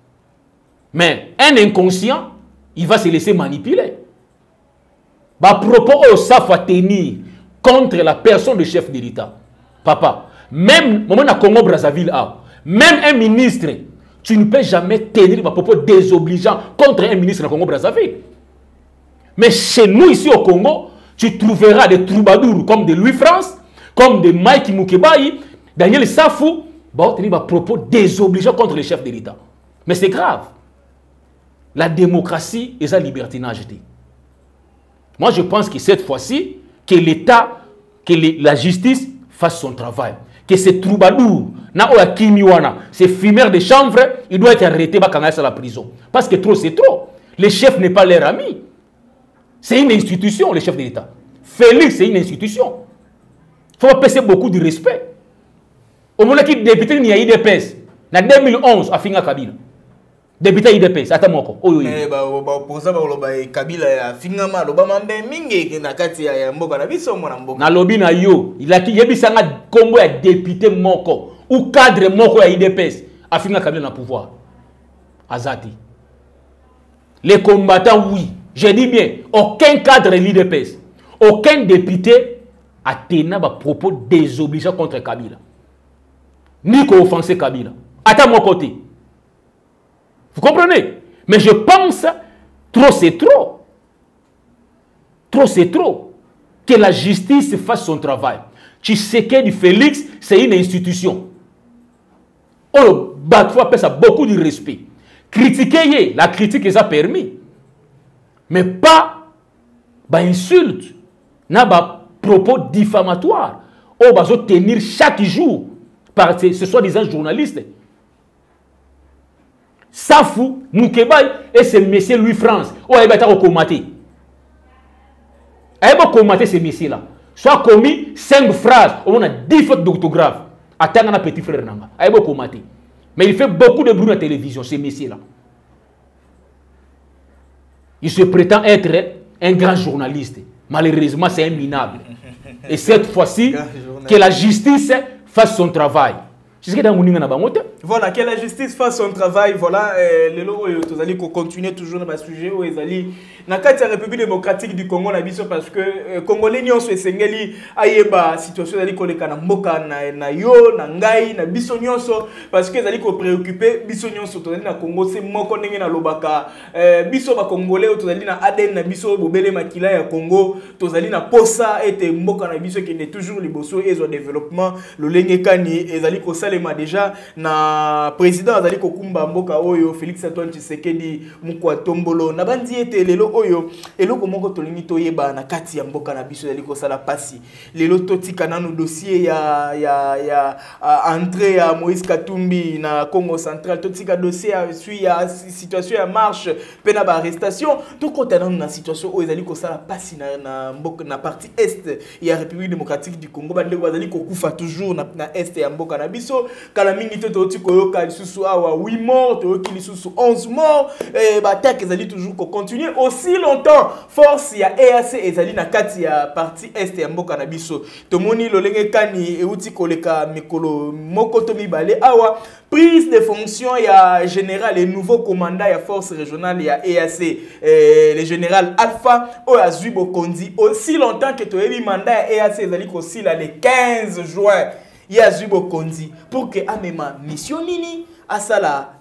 Mais un inconscient, il va se laisser manipuler. Bah, propos au SAF à tenir contre la personne du chef de l'État. Papa, même au moment de Congo Brazzaville, même un ministre, tu ne peux jamais tenir des propos désobligeants contre un ministre de Congo Brazzaville. Mais chez nous ici au Congo, tu trouveras des troubadours comme de Louis-France, comme de Mike Mukebaï, Daniel Safou, bah, tenir des propos désobligeants contre les chefs de l'État. Mais c'est grave. La démocratie et sa libertinage. Moi, je pense que cette fois-ci, que l'État, la justice fasse son travail. Que ces troubadours, ces fumeurs de chanvre, ils doivent être arrêtés à la prison. Parce que trop, c'est trop. Le chef n'est pas leur ami. C'est une institution, le chef de l'État. Félix, c'est une institution. Il faut passer beaucoup de respect. Au moment qu'il député, il y a eu des pèses. En 2011, à Finga Kabila. Député IDPS, atamoko. Opposant Kabila ya fingama lobama mingi na kati ya mboka na biso mwana mboka. Na lobi na yo, il a qui yebisanga kombo ya député moko ou cadre moko ya IDPS a finga Kabila na pouvoir. Azati. Les combattants oui, je dis bien, aucun cadre de l'IDPS, aucun député a tenu ba propos désobligeants contre Kabila. Ni ko offenser Kabila. À mon côté. Vous comprenez? Mais je pense, trop c'est trop. trop c'est trop. Que la justice fasse son travail. Tshisekedi Félix, c'est une institution. Oh, Batwa pèse beaucoup de respect. Critiquer, la critique les a permis. Mais pas insulte, n'a pas propos diffamatoires. Oh, bah, tenir chaque jour par ce soi-disant journaliste. Safou, Moukebaï et ce monsieur Louis France. Oh, il va commenter. Il va commenter ce monsieur-là. Soit commis 5 phrases, on a 10 fautes d'orthographe. Attends, un petit frère Nanga. Il va commenter. Mais il fait beaucoup de bruit à la télévision, ce monsieur-là. Il se prétend être un grand journaliste. Malheureusement, c'est un minable. Et cette fois-ci, que la justice fasse son travail. Voilà, que la justice fasse son travail. Voilà, les lots, vous allez continuer toujours dans le sujet où ils allaient. Dans la République démocratique du Congo, parce que Congolais n'y ont pas sengeli ayeba situation d'aller koleka na mboka na yo na ngai na biso nyonso parce que ils allaient préoccuper biso nyonso to na Congo c'est moko ndenge na lobaka biso ba Congolais to allez na ADN na biso bobele makila ya Congo to allez na posa ete mboka na biso qui est toujours liboso et zo développement lolenge kani ezali ko salema déjà na président azali ko kumba mboka oyo Félix Antoine Tshisekedi mukwa tombolo na bandi ete lelo oyo eloko moko tolingi toyeba na kati ya mboka na biso ezali ko sala pasi lelo totika nanu dossier ya entrée ya Moïse Katumbi na Congo central totika dossier ya situation ya marche pena ba arrestation tokota nanu na situation oyo ezali ko sala pasi na mboka na partie est ya République démocratique du Congo bande bazali ko kufa toujours na est ya mboka na biso kala mingi toti koyoka lisusu awa 8 morts toyoki lisusu 11 morts batak ezali toujours ko continuer aussi longtemps force ya EAC ezali na kati ya partie est ya mboka na biso tomoni lolenge kani euti koleka mikolo moko to mibale awa prise de fonction ya général et nouveau commandant ya force régionale ya EAC le général Alpha o azui bokondi aussi longtemps que toyebi mandat ya EAC ezali ko sila le 15 juin ya azui bokondi pour que amema mission nini asala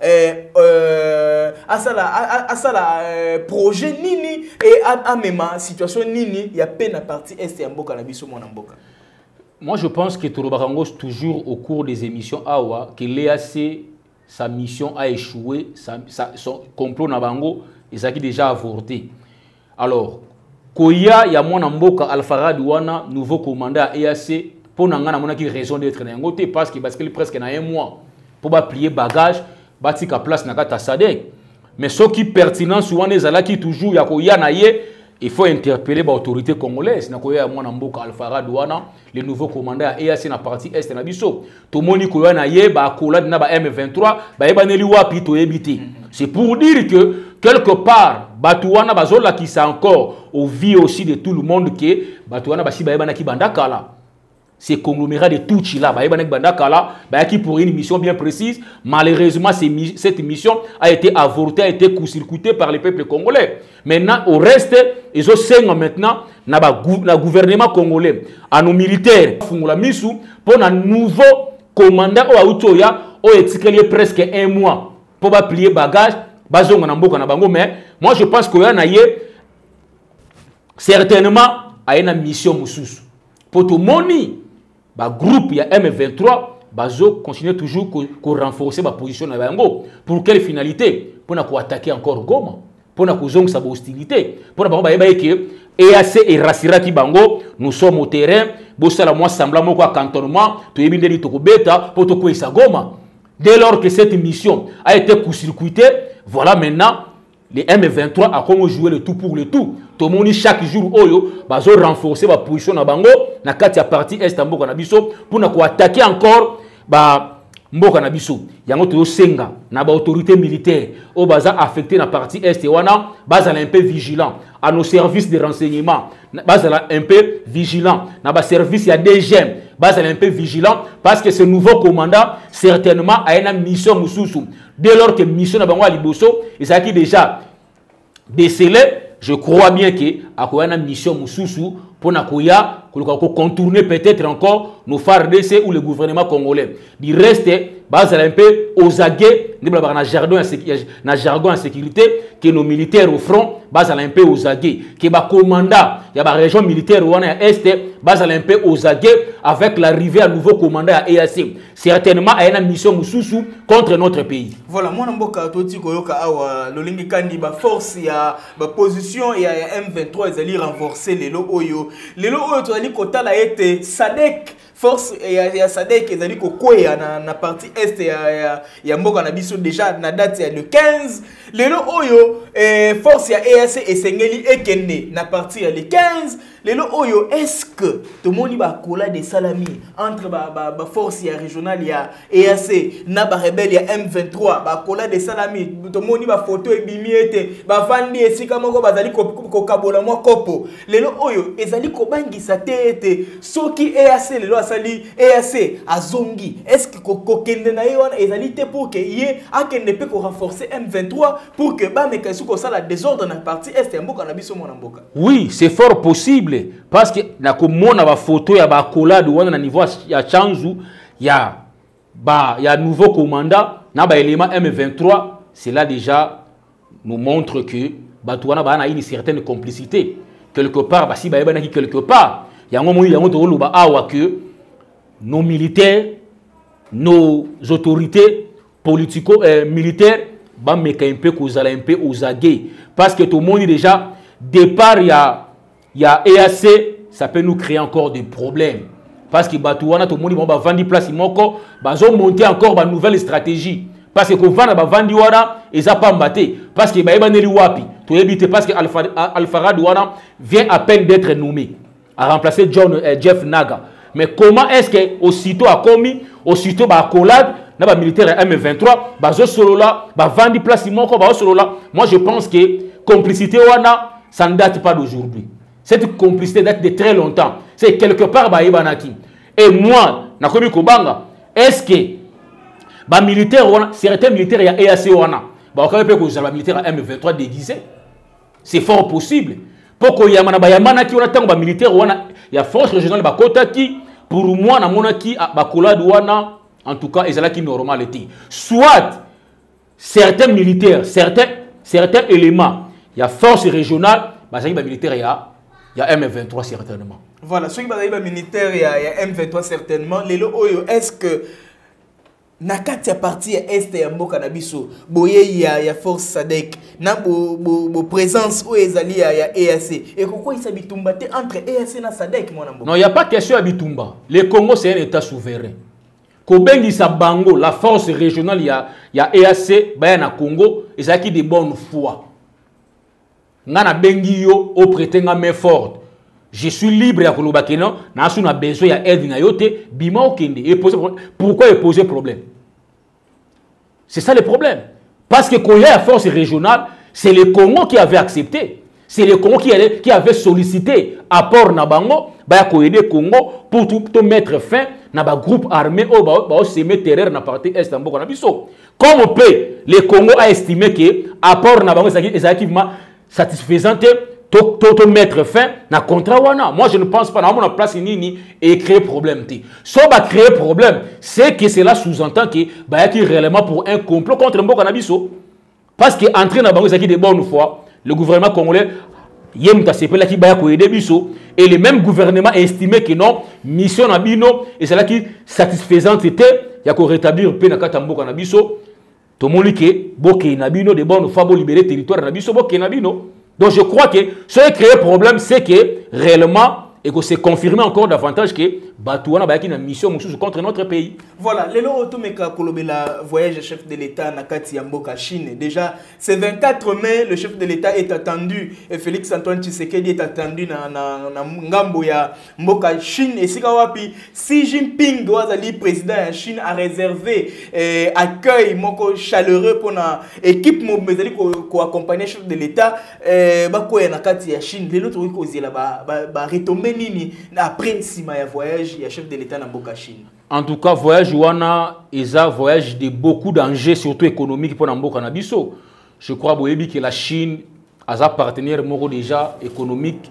projet nini et amema situation nini ya peine à partie est ya mboka na biso mona mboka. Moi je pense que Torobarango toujours au cours des émissions awa que l'EAC sa mission a échoué, son complot na bango ezaki déjà avorté. Alors koya ya mona mboka Alfarad wana nouveau commandant à EAC pour nanga na mona ki raison d'être na ngote parce que presque na un mois pour plier bagage batika place na kata Sadek mais ce qui pertinent souvent les ala qui toujours ya koya na ye il faut interpeller l'autorité congolaise na koya mwana mboka Alfarad wana le nouveau commandant à EAC na partie est na biso to moni koya na ye ba kola na ba M23 ba ebaneli wapi to ebité. C'est pour dire que quelque part Batouana bazola qui c'est encore au vie aussi de tout le monde que Batouana basi ba ebana ki bandakala. Ces conglomérats de tout Chila, qui pour une mission bien précise, malheureusement cette mission a été avortée, a été court-circuitée par le peuple congolais. Maintenant, au reste, ils ont maintenant le gouvernement congolais, à nos militaires, pour un nouveau commandant au Aoutoya, au étiqueté presque un mois pour plier bagage, mais moi je pense qu'il y a certainement une mission moussous. Pour tout le monde, le groupe M23 bazo continue toujours à renforcer ma position na bango. Pour quelle finalité? Pour attaquer encore Goma, pour na sa hostilité, pour na que EAC et Rassira ki bango, nous sommes au terrain, bossala moi semblant moko cantonnement, to yebindeli to beta pour to kwesa Goma. Dès lors que cette mission a été court-circuitée, voilà maintenant les M23 a comment jouer le tout pour le tout. Tout le monde chaque jour oyo bazo renforcer ma position na bango na kati ya partie est mboka na biso pour na ko attaquer encore ba mboka na biso. Yango to senga na ba autorité militaire o baza affecté na partie est wana baza un peu vigilant à nos services de renseignement baza un peu vigilant na ba service ya DGM baza un peu vigilant parce que ce nouveau commandant certainement a une mission mususu. Dès lors que mission na bango liboso et ça qui déjà décelé. Je crois bien que a une mission mususu pour contourner peut-être encore nos phares RDC ou le gouvernement congolais. Du reste, base un peu aux aguets, na jargon en sécurité, que nos militaires au front, base un peu aux aguets, que les commandants, il y a la région militaire ou à est, base un peu aux aguets, avec l'arrivée à nouveau commandant à EAC. Certainement, il y a une mission moussoussou contre notre pays. Voilà, moi, je suis force, il y a position, il y a M23, ils ont renforcé les lots Oyo. Les lots Oyo, tu as été SADC. Force ya SADC ezali kokwea na partie est ya mboka na biso déjà na date ya le 15 lelo oyo force ya EAC esengeli ekende na partie ya le 15 lelo oyo est-ce que tomoni ba kola de salami entre ba force ya régionale ya EAC na ba rebelle ya M23 ba kola de salami tomoni ba photo ebimiete ba vandi esika moko bazali ko kabola mwa kopo lelo oyo ezali ko bangisa tete soki EAC lelo asali EAC azongi est-ce que kokende na yo ezali te pour que ye akende pe ko renforcer M23 pour que ba mekasu ko sala désordre na partie est ya mboka na biso mona mboka. Oui, c'est fort possible parce que na ko mona ba photo ya ba collade wana na niveau ya Chanzu ya nouveau commandant na ba élément M23, cela déjà nous montre que Batouana ba na une certaine complicité quelque part ba si ba na quelque part yango moyi yango to loba awa que nos militaires, nos autorités politico-militaires, bah un peu aux aguets. Parce que tout le monde dit déjà, départ, il y a EAC, ça peut nous créer encore des problèmes. Parce que Batouana, tout le monde dit, bah, vendre place, ils ont monté encore une nouvelle stratégie. Parce que quand on va vendre, ils n'ont pas mbatté. Parce que bah, parce que Alfarad vient à peine d'être nommé, à remplacer Jeff Naga. Mais comment est-ce que aussitôt a commis, aussitôt ba collade, na ba militaire M23, ba zo solo là, ba vandi place moko ba solo là. Moi je pense que complicité wana ça ne date pas d'aujourd'hui. Cette complicité date de très longtemps. C'est quelque part ba ibanaki. Et moi, na komi kobanga, est-ce que ba militaire wana, certains militaires ya EAC wana, ba okabe pe ko za ba militaire M23 déguisé. C'est fort possible. Poko yamana ba yamana ki wana tango ba militaire wana ya force régionale ba kotaki pour moi na monaki ba kolade wana en tout cas ezala ki normalité. Soit certains militaires, certains éléments ya force régionale ba zali ba militaire ya M23 certainement. Voilà, ceux qui ba militaire ya M23 certainement lelo oyo est-ce que nakati ya partie ya est ya mboka na biso boye ya force SADC na bo présence o ezali ya EAC et pourquoi il s'abitumba entre EAC na SADC mona mboka. Non, il y a pas question abitumba. Le Congo c'est un état souverain. Kobengi sa bango la force régionale ya EAC ba na Congo ezaki de bonne foi. Ngana bengi yo au prétenga main forte. Je suis libre ya koloba keno na asu na besoin ya aide na yote bima okende et pourquoi il poser problème. C'est ça le problème. Parce que quand il y a la force régionale, c'est le Congo qui avait accepté. C'est le Congo qui avait sollicité apport Nabango, pour aider le Congo pour tout mettre fin à un groupe armé au semer terreur dans la partie est de Mboka. Comme on peut, le Congo a estimé que l'apport Nabango est effectivement satisfaisant pour mettre fin à contrat wana. Moi je ne pense pas dans mon place nini et créer problème. Si on va créer problème, c'est que cela sous-entend que bah y a réellement pour un complot contre Mboka Nabiso. Parce que entrer dans Bango de bonne foi, le gouvernement congolais yemta sepela ki baya ko aider biso et le même gouvernement a estimé que non mission Nabino et c'est là qui satisfaisante était y a ko rétablir pe na kata Mboka Nabiso. To molike boke Nabino de bonne foi pour libérer territoire Nabiso boke Nabino. Donc je crois que ce qui crée problème, c'est que réellement, et que c'est confirmé encore davantage que Batouana a une mission contre notre pays. Voilà, le Otomeka Kolobela voyage chef de l'État Nakati Mboka Chine. Déjà, ce 24 mai, le chef de l'État est attendu et Félix Antoine Tshisekedi est attendu na ngambo ya Mboka Chine et Sikawapi Xi Jinping Wazali président de Chine a réservé accueil moko chaleureux pour na équipe mobile ko accompagner chef de l'État bako ya Nakati ya Chine. Le autre ko zela ba retomber nini après sima ya voyage ya chef de l'État na Mboka Chine. En tout cas, voyage wana est un voyage de beaucoup d'enjeux, surtout économiques pour Mboka na biso. Je crois que la Chine a un partenaire déjà économique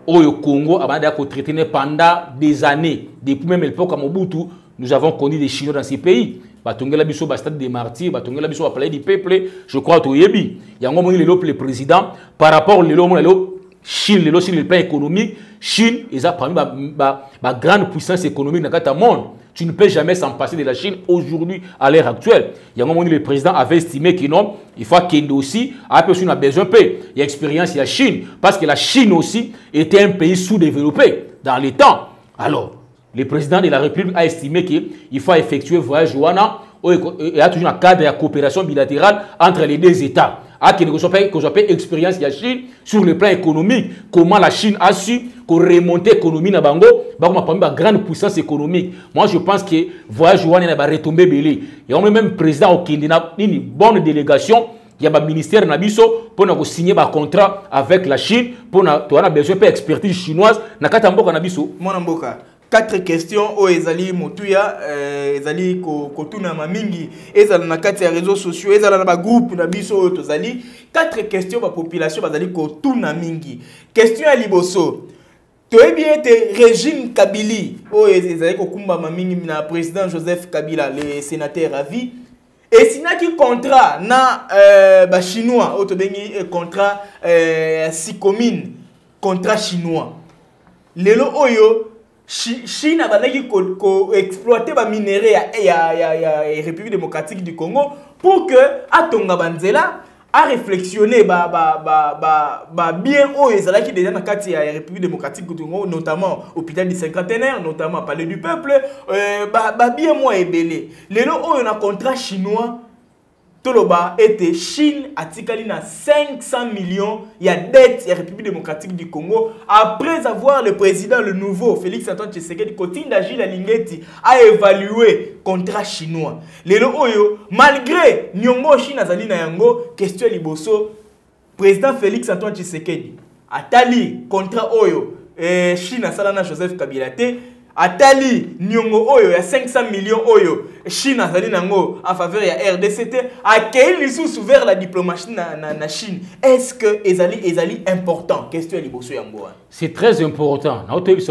au Congo a traité pendant des années. Depuis même l'époque à Mobutu, nous avons connu des Chinois dans ces pays. Batongela biso ba stade des martyrs, batongela biso palais du peuple, je crois au Yebi. Il y a un moment le président par rapport au Chine, sur le plan économique, Chine est parmi la grande puissance économique dans le monde. Tu ne peux jamais s'en passer de la Chine aujourd'hui, à l'heure actuelle. Il y a un moment où le président avait estimé que non, il faut qu'il aussi, après on a besoin de paix. Il y a expérience, il y a Chine, parce que la Chine aussi était un pays sous-développé dans les temps. Alors, le président de la République a estimé qu'il faut effectuer un voyage et il y a toujours un cadre de coopération bilatérale entre les deux États. Qu'on soit expérience de la Chine sur le plan économique, comment la Chine a su remonter l'économie dans Bango, une grande puissance économique. Moi, je pense que le voyage va retomber belé. Il y a même président au Kenya, une bonne délégation, il y a un ministère Nabiso pour signer un contrat avec la Chine, pour avoir besoin d'expertise chinoise. Mon amboka. 4 questions au ezali motuya ezali kotuna mamingi ezala na kati ya réseaux sociaux ezala na ba groupe na biso tozali 4 questions ba population bazali kotuna mingi. Question ya liboso toyebi ete régime Kabila o ezali kokumba mamingi na président Joseph Kabila le sénateur à vie et sinaki contrat na ba chinois o to bengi contrat Sicomine contrat chinois lelo oyo Chine a exploité les minéraux ya République démocratique du Congo pour que Atonga Banzela a réflexionné bien haut et ça qui déjà dans la République démocratique du Congo, notamment hôpital du cinquantenaire, notamment palais du peuple, bien moins ébélé. Les lots on a contrat chinois. Toloba était Chine a tikali na 500 millions il y a dette la République démocratique du Congo après avoir le président le nouveau Félix Antoine Tshisekedi Kotinda Gilles Lingeti a évalué contrat chinois. Lelo oyo malgré nyongo Chine azali na yango question liboso président Félix Antoine Tshisekedi atali contrat oyo Chine asala na Joseph Kabila te atali nyongo oyo ya 500 millions oyo Chine azali nango en faveur ya RDCT accueilli sous vers la diplomatie na Chine. Est-ce que ezali important? Question liboso yango. C'est très important.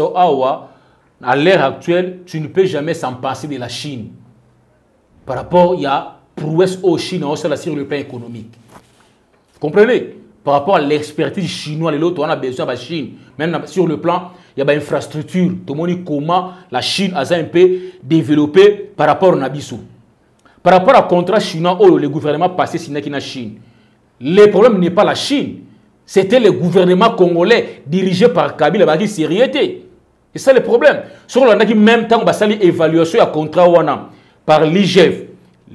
À l'ère actuelle, tu ne peux jamais s'en passer de la Chine. Par rapport à prouesse au Chine sur le plan économique. Vous comprenez? Par rapport à l'expertise chinoise, on a besoin de la Chine. Même sur le plan, il y a une infrastructure. Tout le monde dit comment la Chine a un peu développé par rapport à Nabiso. Par rapport au contrat chinois, le gouvernement passé signé la Chine. Le problème n'est pas la Chine. C'était le gouvernement congolais dirigé par Kabila qui s'est sérieuxité. C'est ça le problème. Sur le même temps, on a une évaluation à contrat par l'IGF.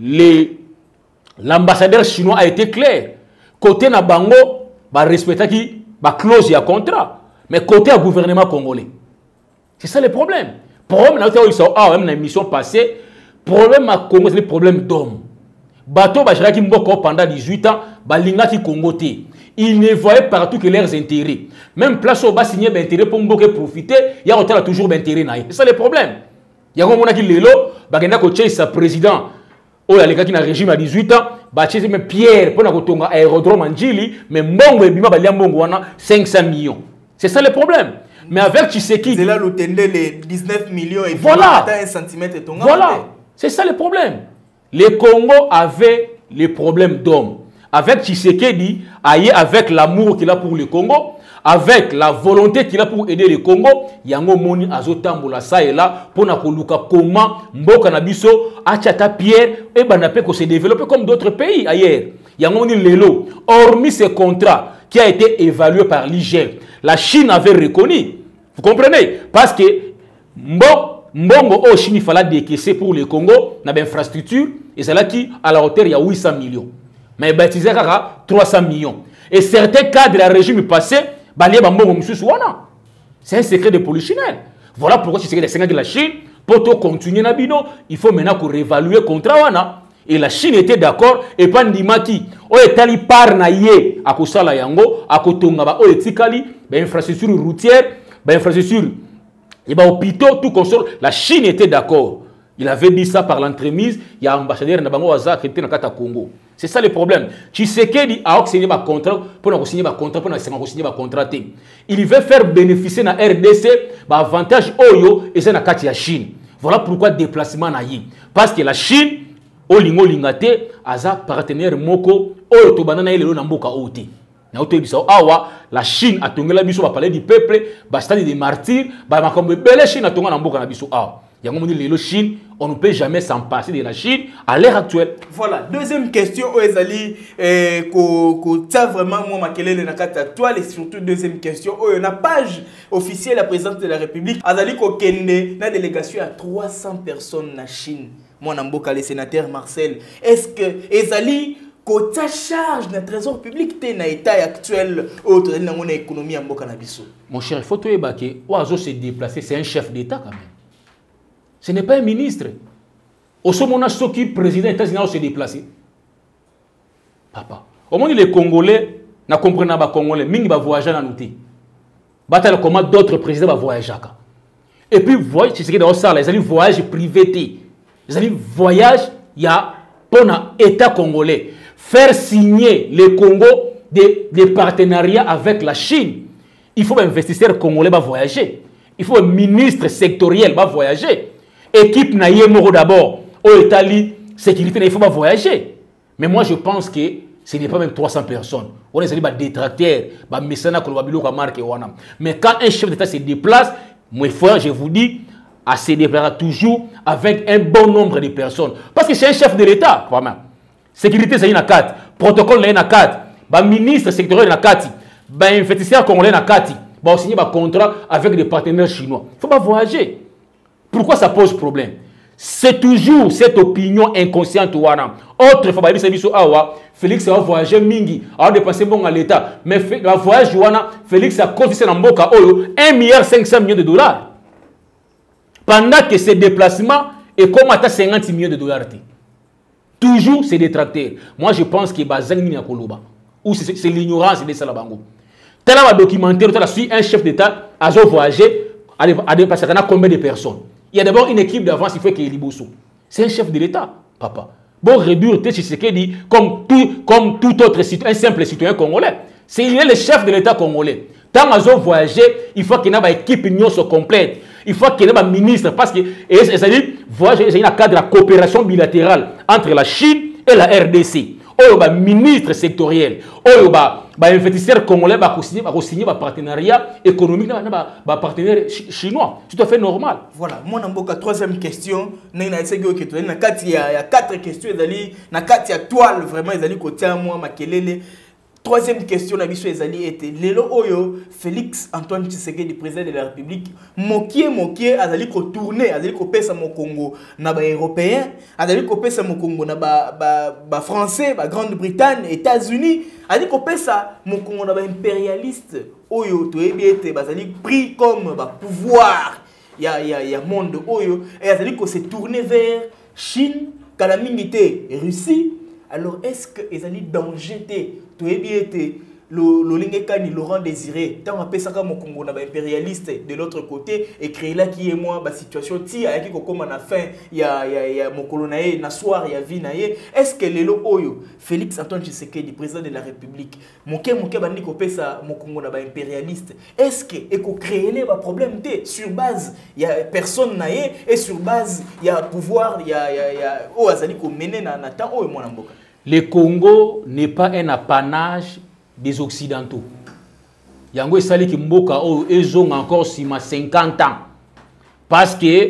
L'ambassadeur chinois a été clair. Côté na bango, ba respecter qui ba clause ya contrat, mais côté au gouvernement congolais. C'est ça le problème. Problème na ils sont même na émission passée, problème à Congo c'est le problème d'homme. Bateau ba jira ki mboko pendant 18 ans, ba linga ki Congo té. Ils ne voyaient partout que leurs intérêts. Même place où ba signer ba intérêt pour mboko profiter, il y a toujours d'intérêt na. C'est ça le problème. Il y a un moment qui lelo, ba genda ko tché sa président. Oh, il y a les gars qui ont un régime à 18 ans, bâtir même Pierre pour un aérodrome en Djili, mais Mbongo et Bima Balia Mbongo 500 millions. C'est ça le problème. Mais avec Tshisekedi. C'est là où tu les 19 millions et voilà. Bima, un centimètre et ton voilà. C'est ça le problème. Le Congo avait les problèmes d'hommes. Avec Tshisekedi, avec l'amour qu'il a pour le Congo, avec la volonté qu'il a pour aider le Congo, yango moni azotambola ça et là pour nakoluka comment mboka na biso achata pierre et banape ko se développer comme d'autres pays ailleurs. Yango moni lelo hormis ce contrat qui a été évalué par l'IGF, la Chine avait reconnu. Vous comprenez? Parce que mbongo au Chine il fallait décaisser pour le Congo na infrastructure et c'est là qui à la hauteur il y a 800 millions. Mais baptisé 300 millions. Et certains cadres de la régime passé c'est un secret de polichinelle. Voilà pourquoi c'est les 5 de la Chine. Pour continuer Nabino, il faut maintenant réévaluer le contrat. Et la Chine était d'accord. Et pas Ndimaki. O etali par na ye à Kosala Yango, à Kotonga, o etikali, infrastructure routière, infrastructure, et hôpitaux, tout consort. La Chine était d'accord. Il avait dit ça par l'entremise, il y a un ambassadeur Nabango Aza qui était dans le Congo. C'est ça le problème. Tshisekedi a signé un contrat pour signer un contrat pour signer un contrat. Il veut faire bénéficier na RDC avantage Oyo et c'est na kati Chine. Voilà pourquoi déplacement na yi. Parce que la Chine, Olingo Lingate, Aza partenaire Moko, Oyo to banana ile na mboka ote. Na ote biso awa la Chine a tongela biso ba parler du peuple, ba stade des martyrs, ba makambo belle Chine a tonga na mboka na biso awa. Chine, on ne peut jamais s'en passer de la Chine à l'heure actuelle. Voilà, deuxième question, Ezali, vraiment moi makelele na kata toile et surtout deuxième question, la page officielle de la présidente de la République, Azali ko kende na délégation à 300 personnes na Chine. Moi namboka le sénateur Marcel, est-ce que Ezali côté charge de trésor public te na état actuel autre na mon économie en mboka na biso? Mon cher, il faut te ébaquer, Oazo se déplacer, c'est un chef d'État quand même. Ce n'est pas un ministre. Au moment où le président des États-Unis se déplacer. Papa. Au moment où les Congolais ne comprennent pas les Congolais, ils vont voyager dans l'outil. Comment d'autres présidents vont voyager. Et puis, vous voyez, c'est ce qui est dans ça, les voyages privés. Les voyages, il y a pour l'État congolais. Faire signer le Congo des partenariats avec la Chine. Il faut un investisseur congolais va voyager. Il faut un ministre sectoriel va voyager. Équipe naïe moro d'abord. Au Italie, sécurité, il faut pas voyager. Mais moi, je pense que ce n'est pas même 300 personnes. On est des détracteurs, des mécènes qui ont marqué. Mais quand un chef d'État se déplace, moi, je vous dis, à se déplacer toujours avec un bon nombre de personnes. Parce que c'est un chef de l'État. Sécurité, c'est une 4. Protocole, c'est une 4. Ministre sectoriel, c'est une 4. Investisseur congolais, c'est une 4. On signe un contrat avec des partenaires chinois. Il ne faut pas voyager. Pourquoi ça pose problème? C'est toujours cette opinion inconsciente. Autre, il faut pas dire Félix va voyager mingi, a dépensé bon à l'État. Mais le voyage, Félix a cotisé dans Mboka 1,5 milliard de dollars. Pendant que ces déplacements est comme à 50 millions de dollars. Toujours ces détracteurs. Moi, je pense que c'est l'ignorance de Salabango. Tel un documentaire, un chef d'État a voyagé à dépasser combien de personnes? Il y a d'abord une équipe d'avance, il faut qu'il y ait Liboso. C'est un chef de l'État, papa. Bon, réduire Tshisekedi comme tout autre citoyen, un simple citoyen congolais. Il est le chef de l'État congolais. Tant qu'ils ont voyagé, il faut qu'il y ait une équipe complète. Il faut qu'il y ait un ministre. Parce que, c'est-à-dire, voyager, c'est un cadre de la coopération bilatérale entre la Chine et la RDC. Il y a un ministre sectoriel. Il y a un investisseur congolais qui a signé un partenariat économique avec un partenaire chinois. C'est tout à fait normal. Voilà. Moi, je troisième question. Il y a 4 questions. Il y a toile vraiment. Troisième question, Lelo Oyo, Félix Antoine Tshisekedi, président de la République, Mokie, azali ko tourner, azali ko pesa mo Congo, na ba européen, azali ko pesa mo Congo, na ba français, ba Grande-Bretagne, États-Unis, azali ko pesa mo Congo, na ba impérialiste, Oyo, to ebiete, bazali pris comme ba pouvoir, ya monde Oyo, et azali ko se tourner vers Chine, Kalamingité, Russie. Alors, est-ce que les danger tu es bien le Laurent Désiré, tant on ça comme Congo impérialiste de l'autre côté et créer là qui est moi la situation ti avec comme on a fin il y a mon colonel na soir il y a vie naé. Est-ce que les Oyo Félix Antoine Tshisekedi président de la République mon bandi ko pesa mon Congo na impérialiste, est-ce que et ko créer les problème té sur base il y a personne naé et sur base il y a pouvoir il y a o azali ko mener na temps o mon mboka. Le Congo n'est pas un apanage des Occidentaux. Yango esali ki mboka o ezong encore sima 50 ans. Parce que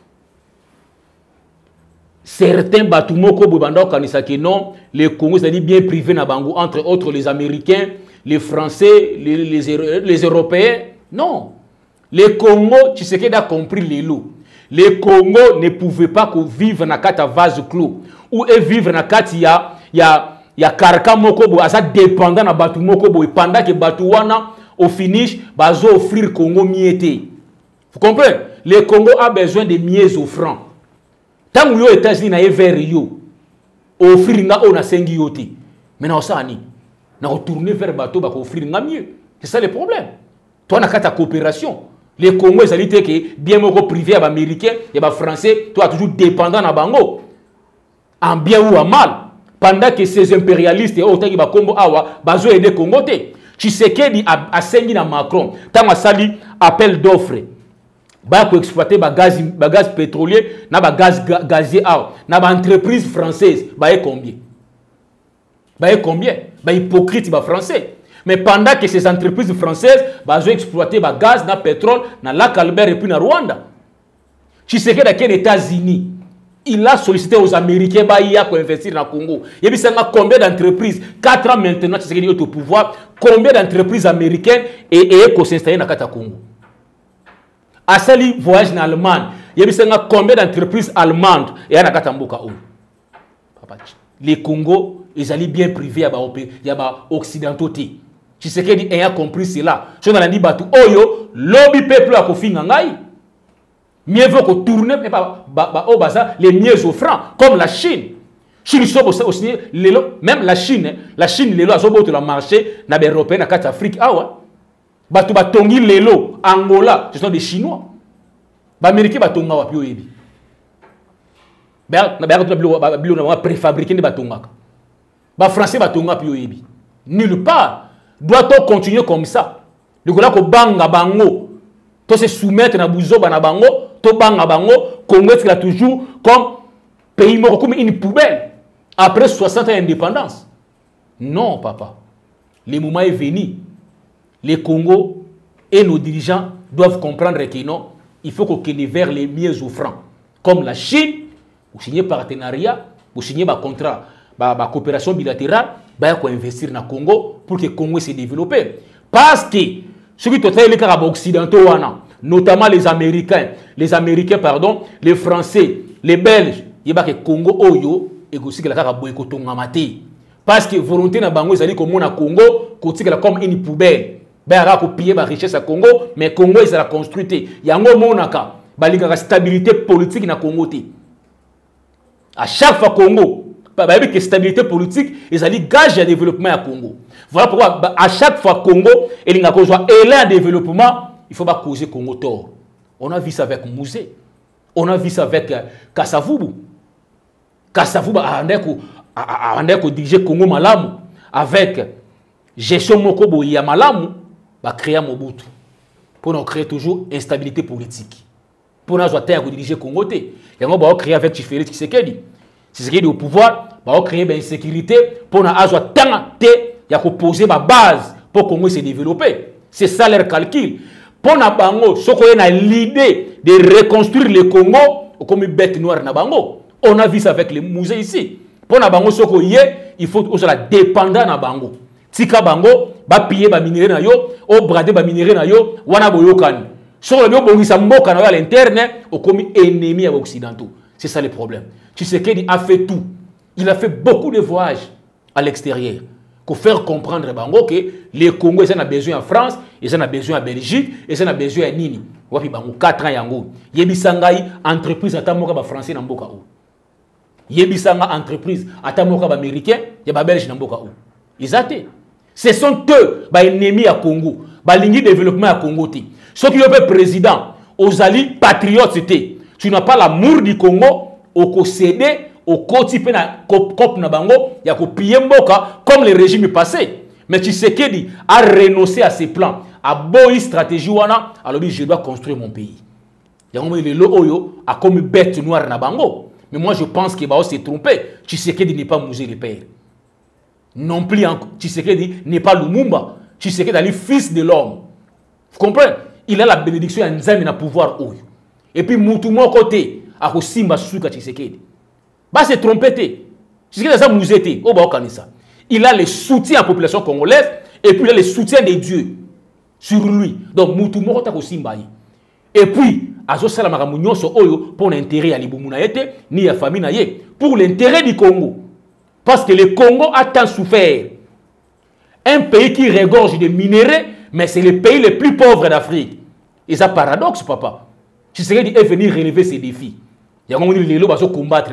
certains batumoko bobanda kanisa que non, le Congo c'est bien privé na bango, entre autres les Américains, les Français, les Européens. Non. Le Congo, tu sais qu'il a compris les lots. Le Congo ne pouvait pas vivre dans un vase clos ou vivre dans un il y a karaka moko bo asa dépendant na batu moko bo pendant que batu wana au finish bazo offrir Congo miété. Vous comprenez? Le Congo a besoin de mieux offrants. Tant que les États-Unis na vers yo offrir nga on a sengi yoté. Maintenant ça ani na retourner vers bateau ba offrir nga mieux. C'est ça le problème. Toi na kata coopération. Les Congolais, ça dit que bien moko privé à américain et à français, toi toujours dépendant à bango. En bien ou en mal. Pendant que ces impérialistes et autant qui va combo awa, bazo aider Congo te. Tshisekedi a sengi na Macron. Tant a sali appel d'offres. Ba ko exploiter ba gaz pétrolier, na ba gaz gazier awa, na ba entreprise française, ba e combien? Ba e combien? Ba hypocrite ba français. Mais pendant que ces entreprises françaises bazo exploiter ba gaz na pétrole na lac Albert et puis na Rwanda. Tshisekedi a quel États-Unis? Il a sollicité aux Américains pour investir dans le Congo. Il y a combien d'entreprises, 4 ans maintenant, Tshisekedi est au pouvoir, combien d'entreprises américaines et s'installer dans le Congo. À ce voyage en Allemagne, il y a combien d'entreprises allemandes et à Nakatamboka. Les Congo, ils allaient bien privés, il y a occidentaux. Tshisekedi a compris cela. Si on a dit, Oyo, lobby peuple à Kofi Nangai. Mieux vaut que tourner les mieux offrants, comme la Chine. Même la Chine, les lois a marché dans les Européens, dans l'Afrique. Tongi lelo, Angola, ce sont des Chinois. Les Américains sont préfabriqués. Les Français sont nulle part. Doit-on continuer comme ça? Le gars qui banga bango, to se soumettre na buzo bana bango. Tobanga bango, Congo est toujours comme pays mort, comme une poubelle. Après 60 ans d'indépendance. Non, papa. Le moment est venu. Les Congo et nos dirigeants doivent comprendre que non, il faut qu'on aille vers les mieux offrants. Comme la Chine, vous signez partenariat, vous signez un contrat, une coopération bilatérale, vous investir dans le Congo pour que le Congo se développe. Parce que ceux qui sont les occidentaux, notamment les Américains, les Français, les Belges, il y a que Congo oyo et aussi que la cara boycotto ngamate. Parce que volonté na bango ezali comme na Congo, comme une poubelle. Ben ara ko piller ba richesse à Congo, mais Congo ils a construit. Yango monaka, ba linga stabilité politique na Congo te. À chaque fois Congo, ba que stabilité politique, ils allaient gage de développement à Congo. Voilà pourquoi à chaque fois Congo, et linga ko joie élan de développement. Il ne faut pas causer Congo tort. On a vu ça avec Mouzé. On a vu ça avec Kassavubu. Kassavubu a dirigé Congo Malamu. Avec gestion Mokobo et Malamu, va créer Mobutu. Pour nous créer toujours instabilité politique. Pour nous diriger Congo. Et on va créer avec Tshisekedi. Tshisekedi au pouvoir, va créer une insécurité. Pour nous poser ma base pour que Congo se développe. C'est ça leur calcul. Pour na bango, soko na l'idée de reconstruire le Congo comme une bête noire na bango. On a vu ça avec les musées ici. Pour na bango soko il faut aussi la dépendant na bango. Tika bango ba piller ba minerai na yo, o brader ba minerai na yo, wana boyokani. Soko le bongisa mboka na à l'interne au comme ennemi à occidentaux. C'est ça le problème. Tshisekedi a fait tout. Il a fait beaucoup de voyages à l'extérieur. Pour faire comprendre bango que les Congos ils ont besoin en France, ils ont besoin en Belgique, ils ont besoin en Nini. Wapi bango 4 ans yango. Yebisangai entreprise atamoka ba français na mboka o. Yebisanga entreprise atamoka ba américain, ya ba belge na mboka o. Ils até. Ce sont eux ba ennemis à Congo, ba lingi développement à Congo ti. Ceux qui ont président, aux alliés patriotes c'était. Tu n'as pas l'amour du Congo au céder au côté na cop na bango ya ko piller mboka comme le régime passé. Mais Tshisekedi a renoncé à ses plans, à bonne stratégie wana, alors je dois construire mon pays. Yango le lo oyo a comme bête noire na bango. Mais moi je pense que bao s'est trompé. Tshisekedi n'est pas Mouzé le père. Non plus Tshisekedi n'est pas Lumumba. Tshisekedi est le fils de l'homme. Vous comprenez? Il a la bénédiction à Nzambe na pouvoir oyo. Et puis mutu mo côté a ko simba suka Tshisekedi. Bah c'est trompé. Il a le soutien à la population congolaise et puis il a le soutien des dieux sur lui. Donc, Moutou Mokota Kosimbayi. Et puis, Azo Salamaramounion pour l'intérêt à l'Iboumouna ni à la famille, pour l'intérêt du Congo. Parce que le Congo a tant souffert. Un pays qui regorge de minéraux, mais c'est le pays le plus pauvre d'Afrique. Et ça paradoxe, papa. Je serais dit, est venu relever ces défis. Il y a un moment où il va combattre.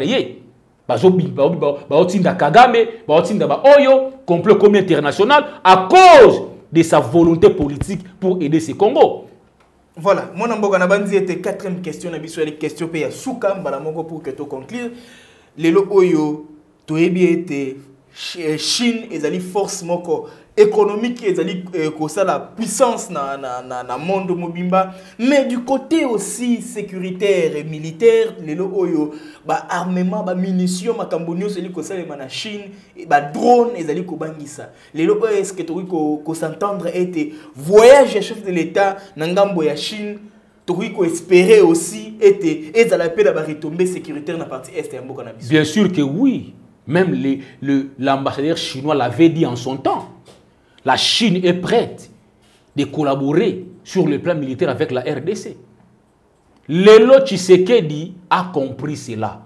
Kagame, Oyo, complot commun international à cause de sa volonté politique pour aider ce Congo. Voilà, mon amboka na bandi était quatrième question na biso les questions pe ya souka mbala moko pour que to conclure. Lelo oyo to ebi était Chine ezali force moko économique ezali ko ça la puissance na monde mobimba, mais du côté aussi sécuritaire et militaire lelo oyo ba armement ba munitions makambonio ezali ko salema na Chine ba drone ezali ko bangisa lelo oyo est-ce que to ko s'entendre était voyage chef de l'état na ngambo ya Chine to ko espérer aussi était ezala pe ba retomber sécuritaire na partie est ya mboka na biso. Bien sûr que oui. Même l'ambassadeur chinois l'avait dit en son temps. La Chine est prête de collaborer sur le plan militaire avec la RDC. Lelo Tshisekedi a compris cela.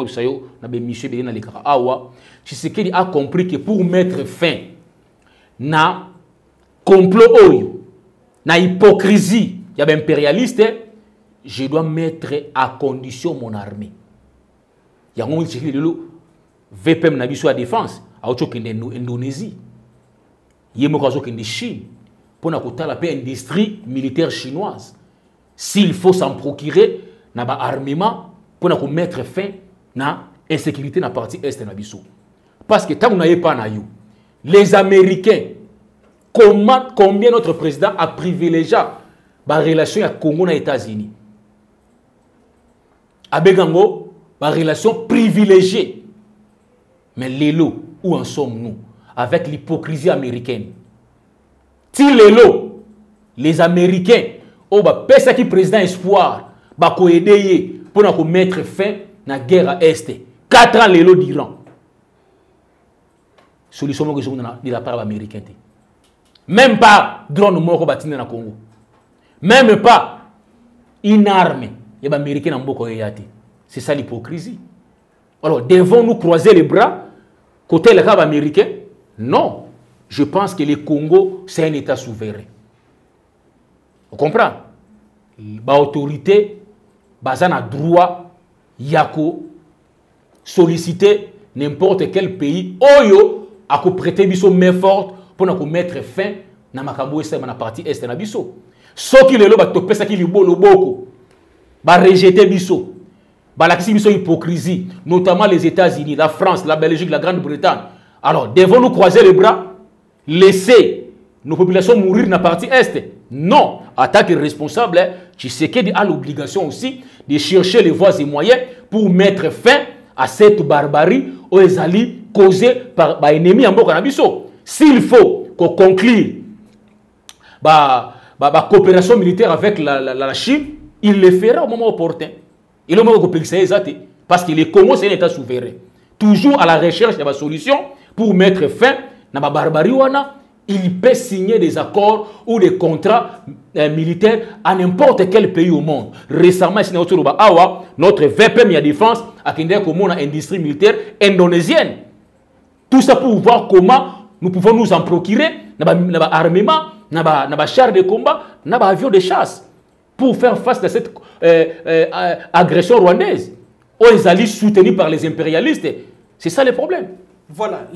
Tshisekedi a compris que pour mettre fin na complot oyo, na hypocrisie, il y a impérialiste, je dois mettre à condition mon armée. Il y a un moment VPM na biso à défense a autre que l'Indonésie. Yemo kazo que Chine pour na kotala pe industrie militaire chinoise. S'il faut s'en procurer na ba armement pour na ko mettre fin na insécurité na partie est na biso. Parce que tant qu'on n'ayait pas na yo, les Américains combien notre président a privilégié ba relation avec Congo na États-Unis. Abegango ba relation privilégiée. Mais l'élo, où en sommes-nous avec l'hypocrisie américaine? Si l'élo, les Américains, oh bah pèse qui président espoir, bah ko aider pour nous mettre fin à la guerre à Est. 4 ans l'élo d'Iran. Solution que je vous donne de la part américaine. Même pas drone mort bâti dans le Congo. Même pas une arme. Il y a des Américains dans beaucoup de c'est ça l'hypocrisie. Alors, devons-nous croiser les bras côté le Cap américain? Non. Je pense que le Congo, c'est un État souverain. Vous comprenez? L'autorité, a droit de solliciter n'importe quel pays oyo a prêter biso main forte pour nous mettre fin na makambo esa na partie est na biso. Soki lelo ba topesa ki libolo boko ba rejeter biso. La hypocrisie, notamment les États-Unis, la France, la Belgique, la Grande-Bretagne. Alors, devons-nous croiser les bras, laisser nos populations mourir dans la partie Est? Non. En tant que responsable, Tshisekedi a l'obligation aussi de chercher les voies et moyens pour mettre fin à cette barbarie aux alliés causés par l'ennemi en Bokanabiso. S'il faut qu'on conclue la coopération militaire avec la Chine, il le fera au moment opportun. Il parce que le Congo, c'est un État souverain. Toujours à la recherche de la solution pour mettre fin à la barbarie. Il peut signer des accords ou des contrats militaires à n'importe quel pays au monde. Récemment, notre VPM de défense a une industrie militaire indonésienne. Tout ça pour voir comment nous pouvons nous en procurer dans armement, dans chars de combat, dans avions de chasse pour faire face à cette agression rwandaise. Ils allaient soutenus par les impérialistes. C'est ça le problème. Voilà,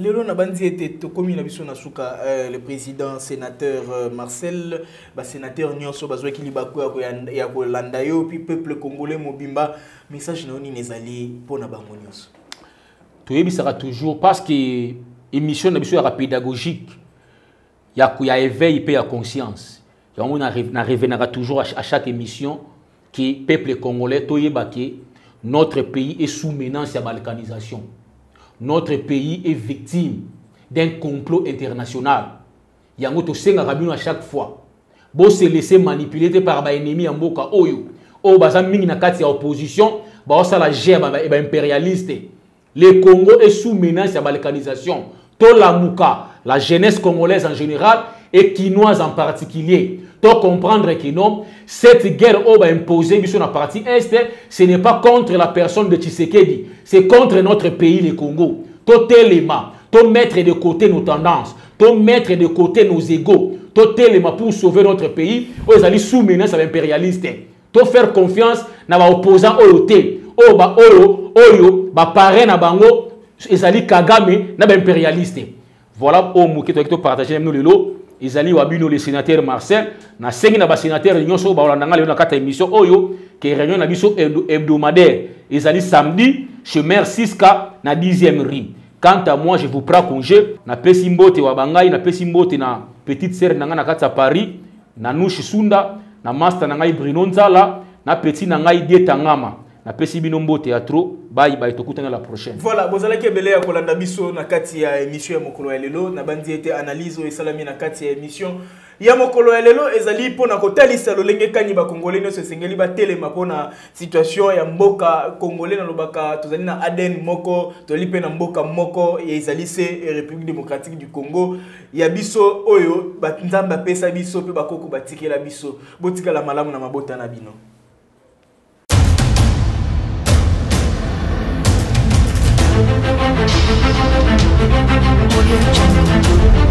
le président sénateur Marcel, sénateur Nyonso Bazoué Kilibakou Yako Landayo, puis peuple congolais Mobimba, message naoni nezali pour Nabango Nyonso. Tout sera toujours parce que émission de pédagogique, il y a éveil et conscience. On reviendra toujours à chaque émission que le peuple congolais, notre pays est sous menace à la balkanisation. Notre pays est victime d'un complot international. Il y a à chaque fois. Bon se laisser manipuler par les ennemis en boka oyo. O bazaming na kati ya opposition, ba osala gère ba impérialiste. Le Congo est sous menace à la balkanisation. To la muka, la jeunesse congolaise en général et quinoise en particulier. Donc comprendre que non, cette guerre va imposer sur la partie Est, ce n'est pas contre la personne de Tshisekedi, c'est contre notre pays, le Congo. Tout élément, tout mettre de côté nos tendances, tout mettre de côté nos égaux, tout élément pour sauver notre pays, ils allaient sous menace à l'impérialiste. Tout faire confiance dans l'opposant Oyote, Oyo, parrain na bango, ils allaient Kagame, na impérialiste. Voilà, au mouké, tu as partagé nous le lot. ezali wabino le sénateur Marcel na sengi na ba sénateur nyonso ba olandanga le na kata émission oyo ke réunion na biso hebdomadaire ezali samedi chez maire 6K na 10e rue. Quant à moi, je vous prends congé na pesi mbote wa bangai na pesi mbote na petite sœur nanga na kata Paris na Nushi Sunda na master nanga Bruno Nzala na petit nanga Dieta Ngama na pesi bino mbote ya trop bye bye tokutana la prochaine. Voilà, bozala ke belé ya kolanda biso na kati ya émission ya mokolo ya lelo na bandi ete analyse et salami na kati ya émission ya mokolo ya lelo ezali pona kotalisa lolenge kani ba congolais no sengeli ba telema pona situation ya mboka congolais na lobaka tozali na ADN moko toli pe na mboka moko ya ezali se République démocratique du Congo ya biso oyo ba nzamba pesa biso pe bakoko batikela biso botikala malamu na mabota na bino. Audio Jungle.